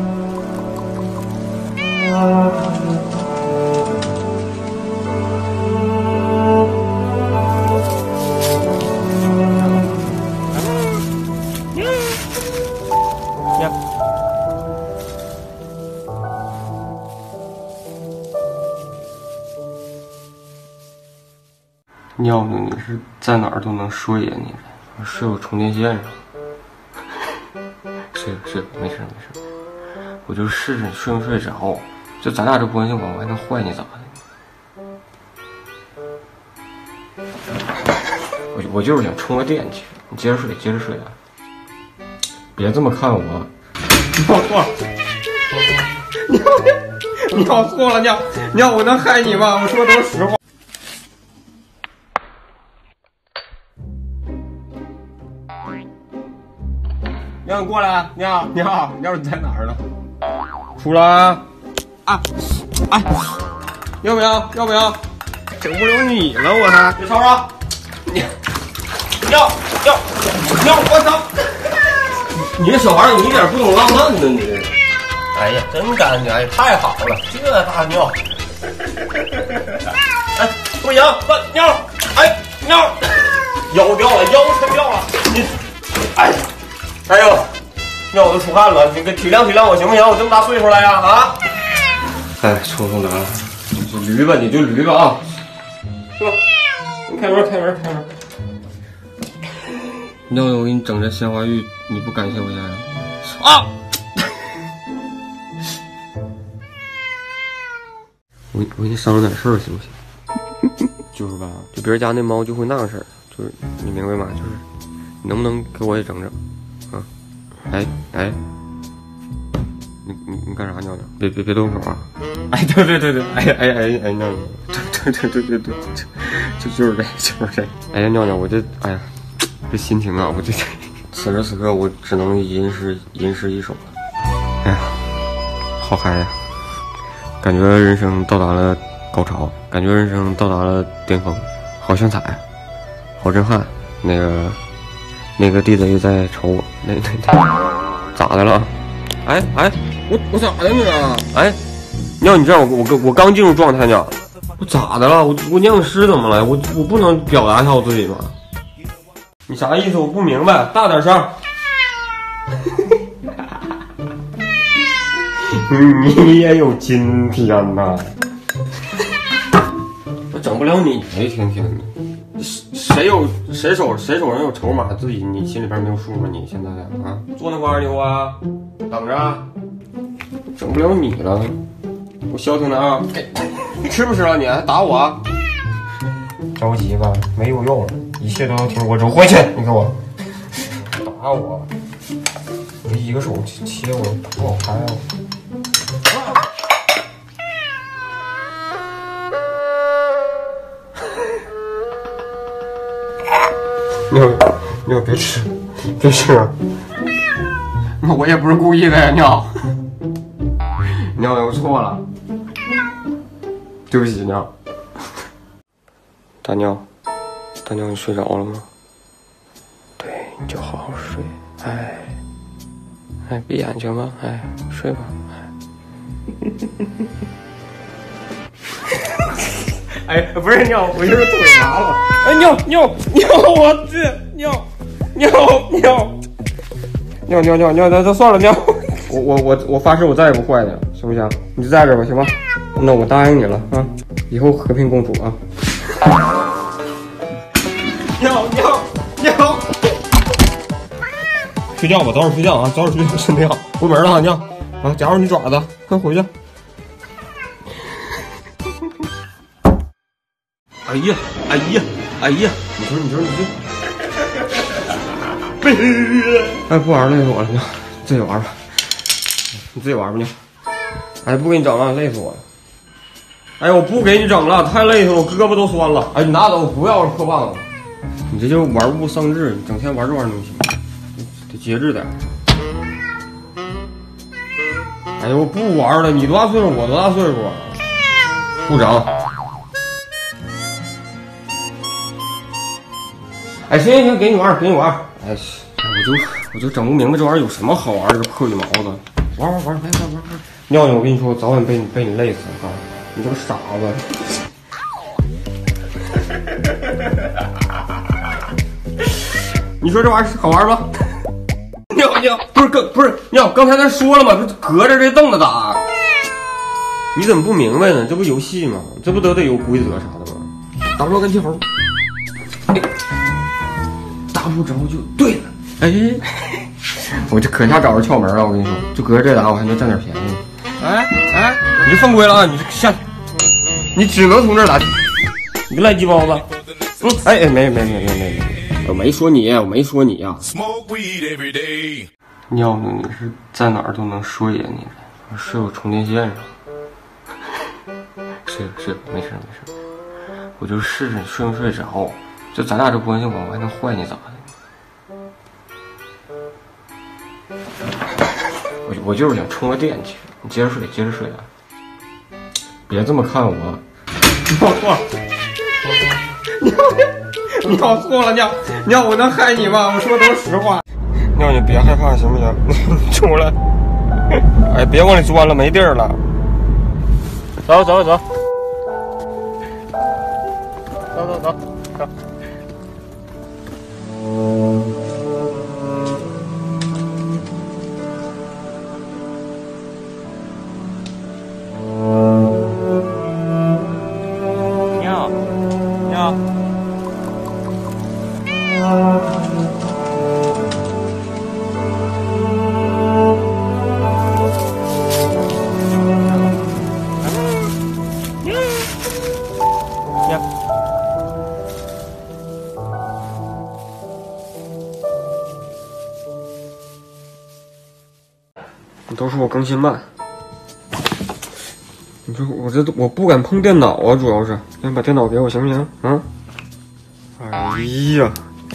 尿呢？你是在哪儿都能睡呀？你这睡我充电线上。睡吧睡吧，没事没事。我就试试你睡没睡着。就咱俩这关系吧，我还能坏你咋的？我我就是想充个电去。你接着睡，接着睡啊！别这么看我。尿错了。尿尿错了，尿尿我能害你吗？我说的都是实话。尿，你过来！尿尿尿，你在哪儿呢？出来啊！啊！哎，要不要？要不要？整不了你了，我还！别吵吵！你尿尿尿！我操！你这小玩意儿，你一点不懂浪漫呢，你这！哎呀，真干净！哎呀，太好了，这大尿！哎，不行，慢尿！哎，尿！腰掉了，腰抻掉了！你，哎。哎呦，尿我都出汗了，你给体谅体谅我行不行？我这么大岁数了呀啊！哎，冲冲凉，你就捋吧，你就捋吧啊，是吧？你开门，开门，开门。尿尿，我给你整这鲜花浴，你不感谢我一下呀？啊！我我给你商量点事儿行不行？就是吧，就别人家那猫就会那样式儿，就是你明白吗？就是你能不能给我也整整？啊，哎哎， 你你你干啥尿尿？别别别动手啊！哎，对对对对，哎呀哎呀哎呀哎尿尿，对对对对对对，就就是这就是这。哎呀尿尿，我这哎呀，这心情啊，我这此时此刻我只能吟诗吟诗一首了。哎呀，好嗨呀！感觉人生到达了高潮，感觉人生到达了巅峰，好精彩，好震撼。那个那个地贼在瞅我，那那那咋的了？哎哎，我我咋的呢？哎，尿，你知道我我我刚进入状态呢，我咋的了？我我酿诗怎么了？我我不能表达一下我自己吗？你啥意思？我不明白，大点声。你也有今天呐！我整不了你，一天天的。谁有谁手谁手上有筹码，自己你心里边没有数吗？你现在啊，坐那块儿牛啊，等着，整不了你了。我消停的啊，你吃不吃了？你还打我啊？着急吧，没有用，一切都要听我指挥去。你给我打我，我一个手切我不好开啊。尿尿别吃，别吃啊！那我也不是故意的呀，尿。尿我错了，对不起尿。大尿，大尿你睡着了吗？对，你就好好睡。哎，哎，闭眼睛吧，哎，睡吧。哎，不是尿，我就是腿麻了。哎，尿尿尿，我去尿尿尿尿尿尿尿，那那算了尿。我我我我发誓，我再也不坏你了，行不行？你就在这吧，行吧？那我答应你了啊，以后和平共处啊。尿尿尿，睡觉吧，早点睡觉啊，早点睡觉，身体好。关门了啊，尿啊，夹住你爪子，快回去。哎呀，哎呀，哎呀！你说，你说，你说，哎，不玩累死我了，你自己玩吧，你自己玩吧，你。哎，不给你整了，累死我了。哎，我不给你整了，太累死了，我胳膊都酸了。哎，你拿走，我不要了，破棒子。你这就玩物丧志，你整天玩这玩意儿东西，得节制点。哎呦，我不玩了，你多大岁数？我多大岁数啊？不整。哎，行行行，给你玩，给你玩。哎，我就我就整不明白这玩意儿有什么好玩的，这破羽毛子，玩玩玩，来来玩玩。尿尿，我跟你说，我早晚被你被你累死，我告诉你，你这个傻子。你说这玩意儿好玩吗？尿尿，不是刚不是尿，刚才咱说了吗？这隔着这凳子打。你怎么不明白呢？这不游戏吗？这不都得有规则啥的吗？打不着跟踢猴。哎打不着就对了，哎，我这可下找着窍门了，我跟你说，就隔着这打我还能占点便宜。哎哎，你这犯规了啊！你这下，你只能从这儿打，你个赖鸡包子。嗯，哎哎，没没没没没没，我没说你，我没说你呀、啊。尿尿，你是在哪儿都能睡呀、啊？你我睡我充电线上。睡睡，没事没事，我就试试你睡没睡着。就咱俩这关系，我还能坏你咋的？我我就是想充个电去，你接着睡，接着睡啊！别这么看我，尿错，尿尿错了，尿尿我能害你吗？我说的都是实话。尿你别害怕行不行？你出来，哎，别往里钻了，没地儿了。走走走，走走走走。尿尿。 我更新慢。你说我这我不敢碰电脑啊，主要是你把电脑给我行不行？啊？哎呀，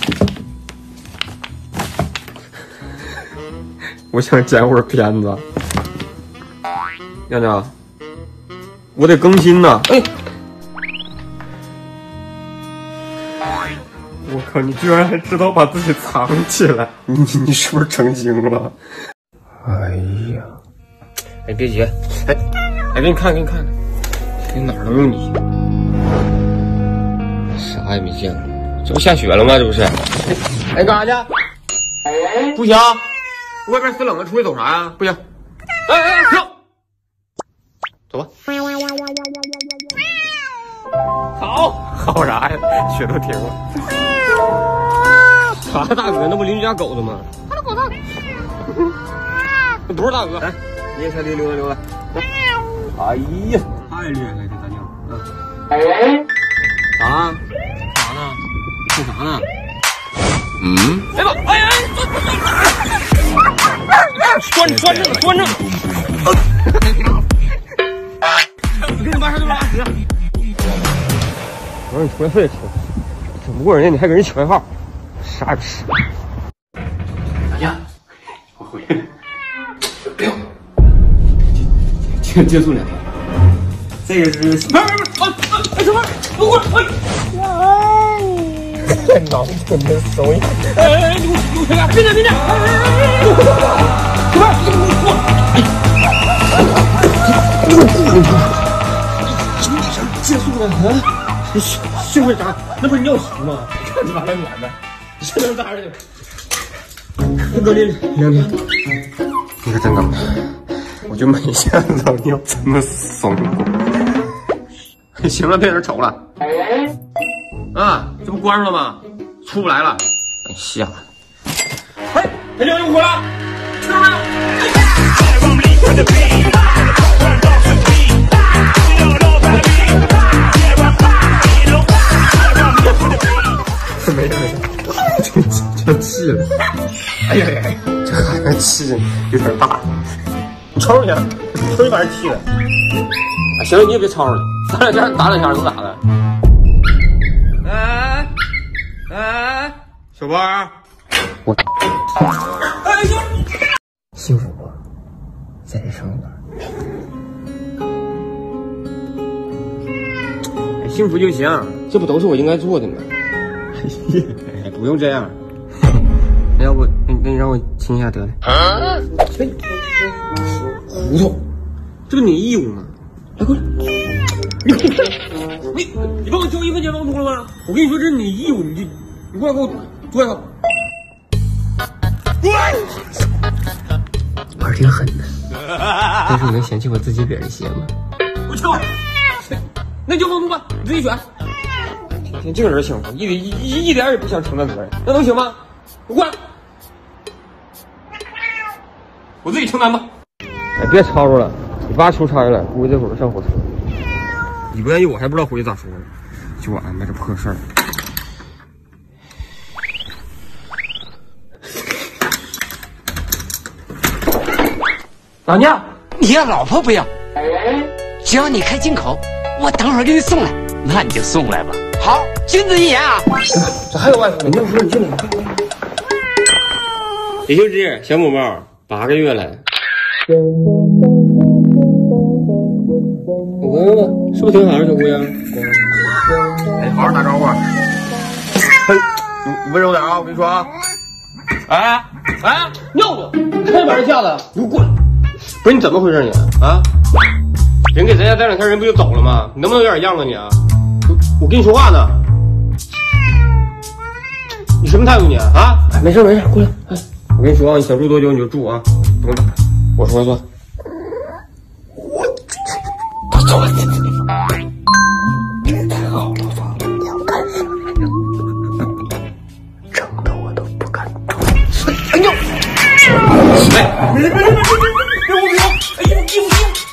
我想剪会儿片子。亮亮，我得更新呐！哎，我靠，你居然还知道把自己藏起来，你你是不是成精了？哎呀，哎别急，哎哎给你看给你看，你哪儿都有你，啥也没见过。这不下雪了吗？这不是？哎，干啥去？不行，外边死冷了，出去走啥呀？不行！哎哎，停！走吧。好，好啥呀？雪都停了。啥大哥？那不邻居家狗子吗？他的狗子。那不是大哥。来，你也下地溜达溜达。哎呀，太厉害了，这大妞。嗯。啥？啥呢？干啥呢？嗯？哎吧，哎哎，钻钻钻这个钻这个。你给你妈上就拉屎。我让你出来废吃，整不过人家你还给人起外号，傻逼。哎呀，我回来了。哎呦，接接住两天。这个是不是不是不是啊啊！哎什么？不过哎。太挠人的手艺！哎哎哎！你给我给我开开！别点别点！哎哎哎！什么？你给我过！哎！你给我过！什么什么结束了？啊？你学学会啥？那不是尿急吗？看你把它暖的，这能咋着？哥，你凉凉。你可真高！我就没想到你要这么怂过。行了，别在这瞅了。啊，这不关上了吗？出不来了，哎吓的！哎，他又又回来，听到没有？没事没事，真真气了！哎呀呀，这孩子气有点大。你抽去，抽你把人气的。啊，行了，你也别吵了，打两下打两下能咋的？哎哎，小包儿，我哎呀，幸福不？在这上班，哎，幸福就行，这不都是我应该做的吗？哎，不用这样，那要不那那你让我亲一下得了。啊！糊涂，这不你义务吗？来过来。你你你帮我交一分钱帮多了吗？我跟你说这是你义务，你就你过来给我坐下。玩挺狠的，但是你能嫌弃我自己给人鞋吗？我去，那就放毒吧，你自己选。天天净人幸福，一点一一点也不想承担责任，那能行吗？我过来，我自己承担吧。哎，别吵吵了，你爸出差了，估计这会儿上火车。你不愿意，我还不知道回去咋说呢。就我安排这破事儿。老娘， 你要老婆不要，只要你开金口，我等会儿给你送来。那你就送来吧。好，君子一言啊。 这还有外甥呢，你要说你进来。李秀芝，小母猫，八个月了。我闻闻，是不是挺好的小姑娘？哎，好好打招呼。嘿，你温柔点啊！我跟你说啊。哎哎，尿尿！你看把人吓的，你给我过来！不是你怎么回事你啊？人给咱家待两天，人不就走了吗？你能不能有点样子你啊？我我跟你说话呢。你什么态度你啊？啊？哎，没事没事，过来。哎，我跟你说啊，你想住多久你就住啊，不用打。我说了算。走了，别太好了吧？你要干什么呀？整的我都不敢动。哎呦！哎，别别别别别别！别我别！哎呦呦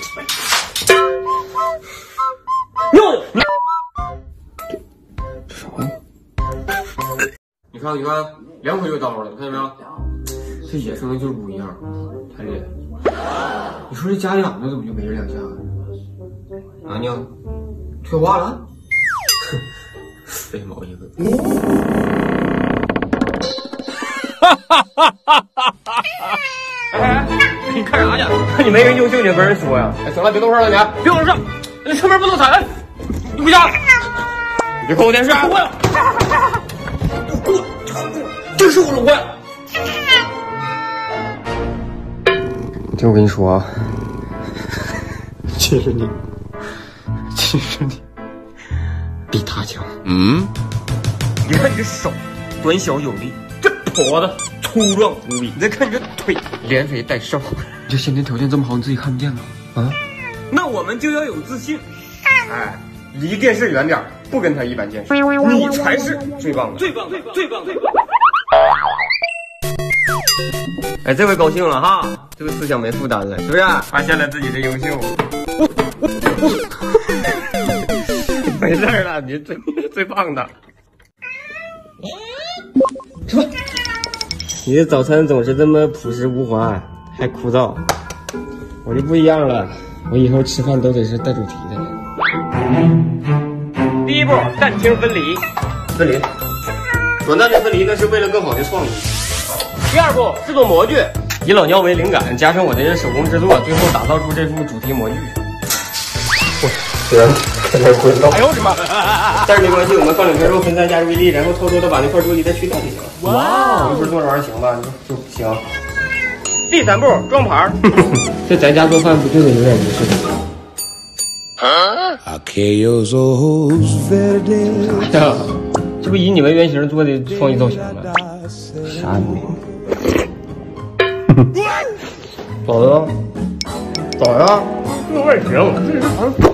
呦！哟，你这啥呀？你看你看，两回就到了，你看见没有？这野生的就是不一样，太厉害了。 你说这家养的怎么就没人两下子？啊娘，退化了？哼，废毛一个。哈哈哈哈哈哈！哎，你看啥呢？你没人优秀，你跟人说呀？哎，行了，别动手了，你别往上，那车门不能踩，你回家。你别看我电视，坏了！我这是我弄坏了。听我跟你说啊，其实你，其实你比他强。嗯，你看你这手短小有力，这脖子粗壮无比，你再看你这腿连肥带瘦，你这先天条件这么好，你自己看不见吗？啊，那我们就要有自信。哎，离电视远点，不跟他一般见识，你才是最棒的，最棒的，最棒的。哎，这回高兴了哈，这个思想没负担了，是不是？发现了自己的优秀。没事了，你最最棒的。吃吧。你的早餐总是这么朴实无华，还枯燥。我就不一样了，我以后吃饭都得是带主题的。第一步，蛋清分离。分离。短暂的分离，那是为了更好的创意。第二步，制作模具，以老娘为灵感，加上我的手工制作，最后打造出这幅主题模具。虽然可能会闹，哎呦我的妈！但是没关系，我们放两片肉分散加注意力，然后偷偷的把那块注意力再去掉就行了。哇，你不是做这玩意儿行吧？你说就行。第三步，装盘。这咱家做饭不就得有点仪式感吗？啥呀？这不以你为原型做的创意造型吗？啥也没有。咋的？咋呀？这味行，这是盘狗。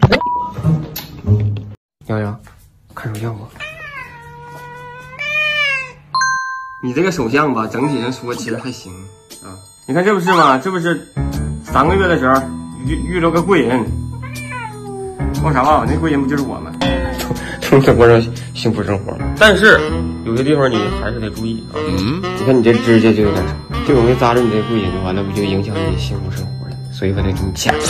洋洋，看手相不？你这个手相吧，整体上说其实还行啊。你看这不是吗？这不是三个月的时候遇遇了个贵人。说啥话？那贵人不就是我吗？从生活上幸福生活，但是有些地方你还是得注意啊。嗯，你看你这指甲就有点长，就容易扎着你这贵人，完了不就影响你的幸福生活了？所以我得给你掐。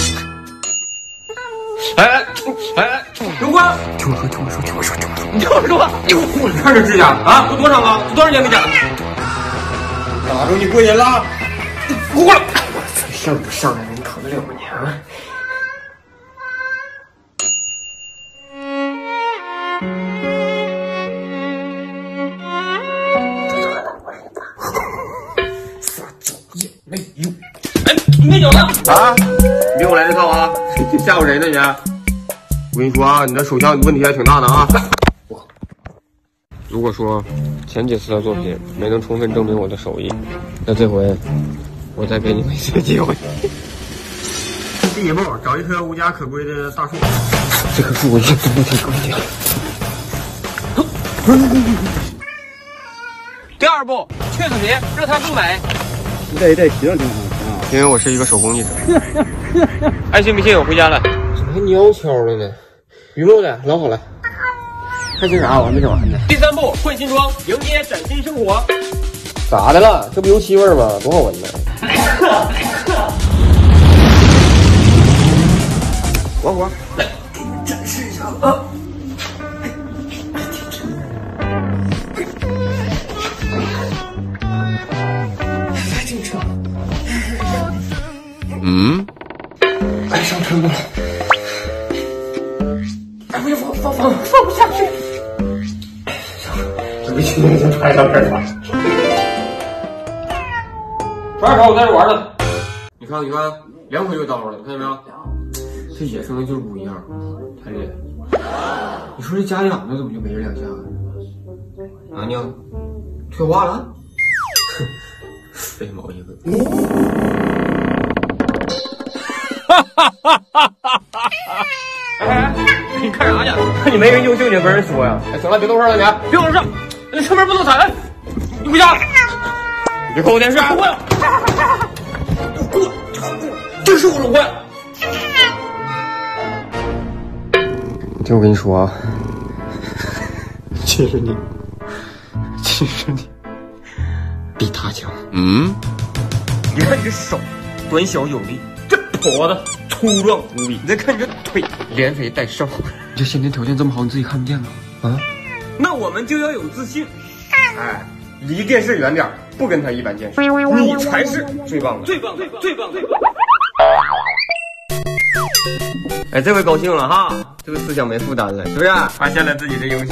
哎哎哎！刘光，听我说，听我说，听我说，听我说，你听我说，你看这指甲啊，都多长啊？多少年没剪了？打着你贵人了，过来！我操，上不上来？你考得了吗你啊？没有，哎，你没有呢啊！你别给我来这套啊！吓唬谁呢你？我跟你说啊，你这手相问题还挺大的啊！如果说前几次的作品没能充分证明我的手艺，那这回我再给你们一次机会。第一步，找一棵无家可归的大树。这棵树我一直都挺高的。第二步，去死皮，热它不美。 对对，行挺好啊。 因为我是一个手工艺者。爱信不信，我回家了。怎么还蔫悄了呢？榆木的，老好了。还剩啥？我还没整完呢。第三步，换新装，迎接崭新生活。咋的了？这不油漆味吗？多好闻呢！玩会儿，来给你展示一下子啊！还挺长。嗯？快上车吧！哎，不行，放放放放不下去。这不行，已经拍上这儿了。不让吵，我在这玩呢。你看，你看，两回就到了，你看见没有？这野生的就是不一样，太厉害。你说这家养的怎么就没人两下子？啊娘，退化了？哼，废毛一个。哈哈哈哈哈哈！哎，你看啥呢？你没人优秀，你跟人说呀？哎，行了，别动手了，你别往上，那车门不能踩，你回家。你别看我电视，坏了！我这是我弄坏了。听我跟你说啊，其实你，其实你比他强。嗯，你看你这手短小有力，这矬子，粗壮无比。你再看你这腿，连肥带瘦。你这先天条件这么好，你自己看不见吗？啊？那我们就要有自信。哎，离电视远点，不跟他一般见识。你才是最棒的，最棒的，最棒的。哎，这回高兴了哈，这个思想没负担了，是不是？发现了自己的优秀。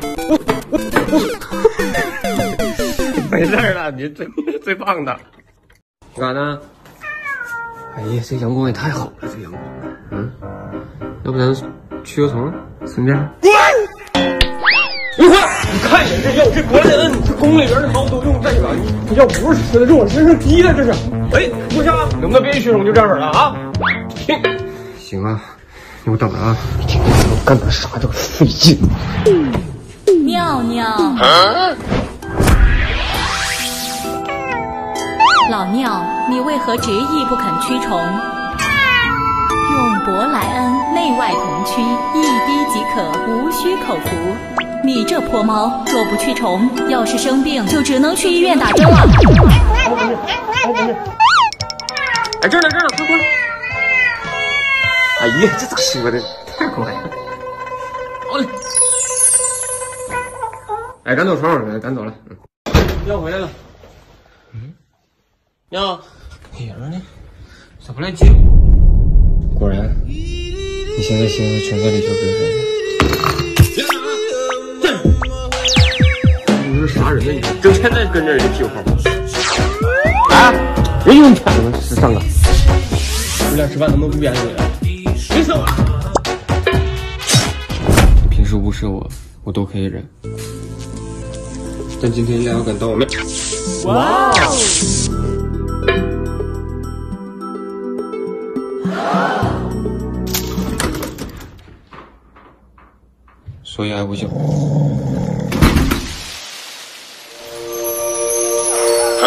没事了，你最是最棒的。干啥呢？哎呀，这阳光也太好了，这阳光。嗯，要不咱去个虫，顺便。一会儿，你看人这药，这国人，这宫里边的猫都用这个，你要不是吃的，这我身上滴的，这是。哎，不行啊，能不能别一驱虫就这样式了啊？停。行啊，你给我等着啊！你天天我干点啥都费劲。 妙妙。啊老妙，你为何执意不肯驱虫？用博莱恩内外同驱，一滴即可，无需口服。你这破猫，若不驱虫，要是生病，就只能去医院打针了。 哎，这儿呢，这儿呢，快过来！哎呀，这咋说的？太乖了。好嘞。哎，赶走虫，赶走了。嗯，要回来了。嗯。呀，人呢？咋不来接我？果然，你现在心思全在李秋水身上。站住！你是啥人呢？你整天在跟着人家屁股后跑。啊！人用骗子是上岗。我俩吃饭能不能不编嘴了？别说我。平时无视我，我都可以忍。但今天你俩要敢当我面，哇！所以还不行。 啊？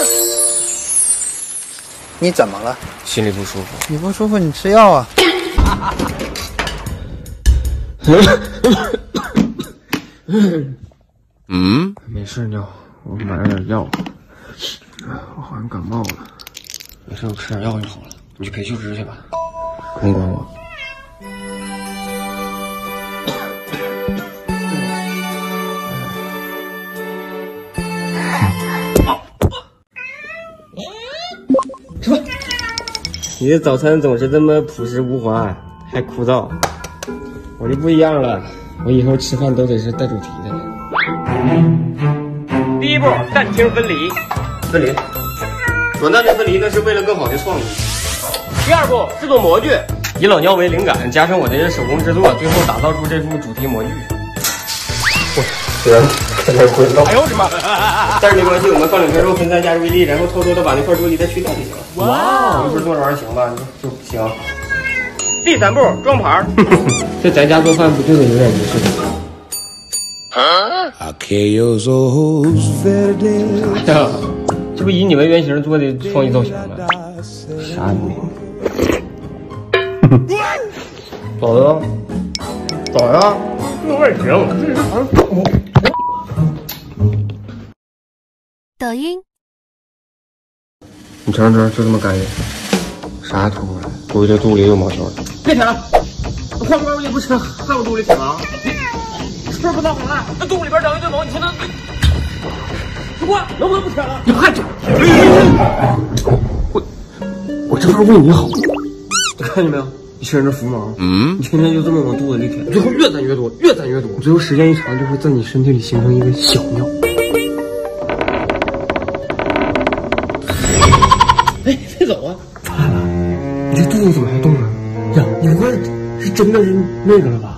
你怎么了？ 心里不舒服。 你不舒服，你吃药啊。 嗯，没事尿，我买了点药。我好像感冒了。没事，我吃点药就好了。你去陪秀芝去吧，不用管我。吃饭。你的早餐总是这么朴实无华，还枯燥。我就不一样了，我以后吃饭都得是带主题的。第一步，蛋清分离。分离。短暂的分离那是为了更好的创意。第二步，制作模具，以老尿为灵感，加上我的手工制作，最后打造出这幅主题模具。我虽然在那滚动，哎呦我的妈！但是没关系，我们放两片肉分散加注意力，然后偷偷的把那块注意力再去掉就行了。哇！你不是做这玩意儿行吧？你说就行。第三步，装盘。这咱家做饭不就得有点仪式感吗？啊？啥呀？这不以你为原型做的创意造型吗？啥也没有。咋的？咋呀？这味儿行，这是好像我。 抖音。 你尝尝，就这么干净，啥也吐不出来，估计这肚里也有毛球。别舔了，换不着也不吃，还往肚里舔啊？你吃不到好了，那肚里边长一堆毛，你说那不过能不能不舔了？你快点！我我这是为你好，你看见没有？你身上这浮毛，嗯，你天天就这么往肚子里舔，最后越攒越多，越攒越多，最后时间一长，就会在你身体里形成一个小尿。哎，别走啊！你这肚子怎么还动呢？呀，你不会是真的是那个了吧？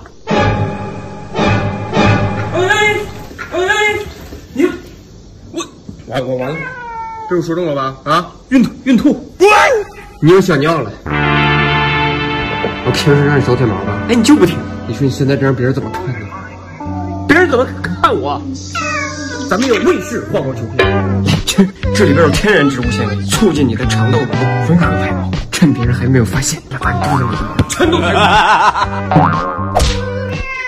哎哎，你我完我完了，这我说中了吧？啊，孕吐孕吐，你又想尿了。我平时让你少舔毛吧，哎，你就不舔。你说你现在这样，别人怎么看你？别人怎么看我？咱们有卫士化毛球片，这这里边有天然植物纤维，促进你的肠道蠕动，温和排毛，趁别人还没有发现，要把你肚子里的毛全都排出。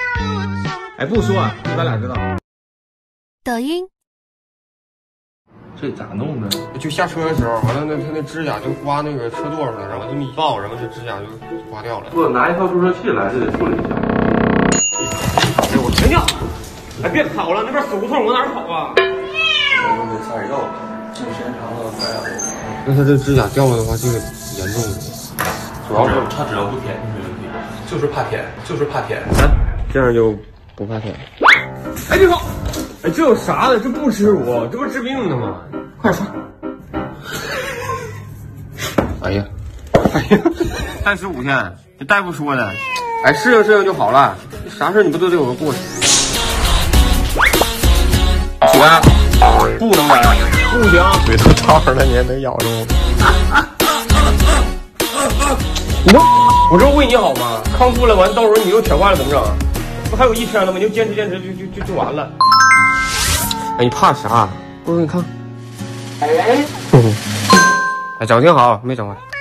哎，不说，你咱俩知道。 抖音。 这咋弄的？ 就下车的时候，完了那他那指甲就刮那个车垛上了，然后这么一抱，然后这指甲就刮掉了。 不拿一套注射器来，这得处理一下。 哎，我天呀！哎，别跑了，那边死胡同，往哪儿跑啊？ 我们得撒点药，这时间长了感染了。 那他这指甲掉了的话，这个严重了。 主要是他只要不舔就没问题，就是怕舔，就是怕舔。 哎，这样就不怕舔。哎，别跑！哎，这有啥的？这不耻辱，这不是治病的吗？快点刷！哎呀，哎呀，待十五天，这大夫说的。哎，适应适应就好了，啥事你不都得有个过程？起来，不能来，不行，嘴都套上了，你还能咬住？你都，我这为你好吗？康复了完，到时候你又舔坏了怎么整？不还有一天了吗？你就坚持坚持就就就就完了。哎，你怕啥？不如你看。哎，长挺好，没长坏。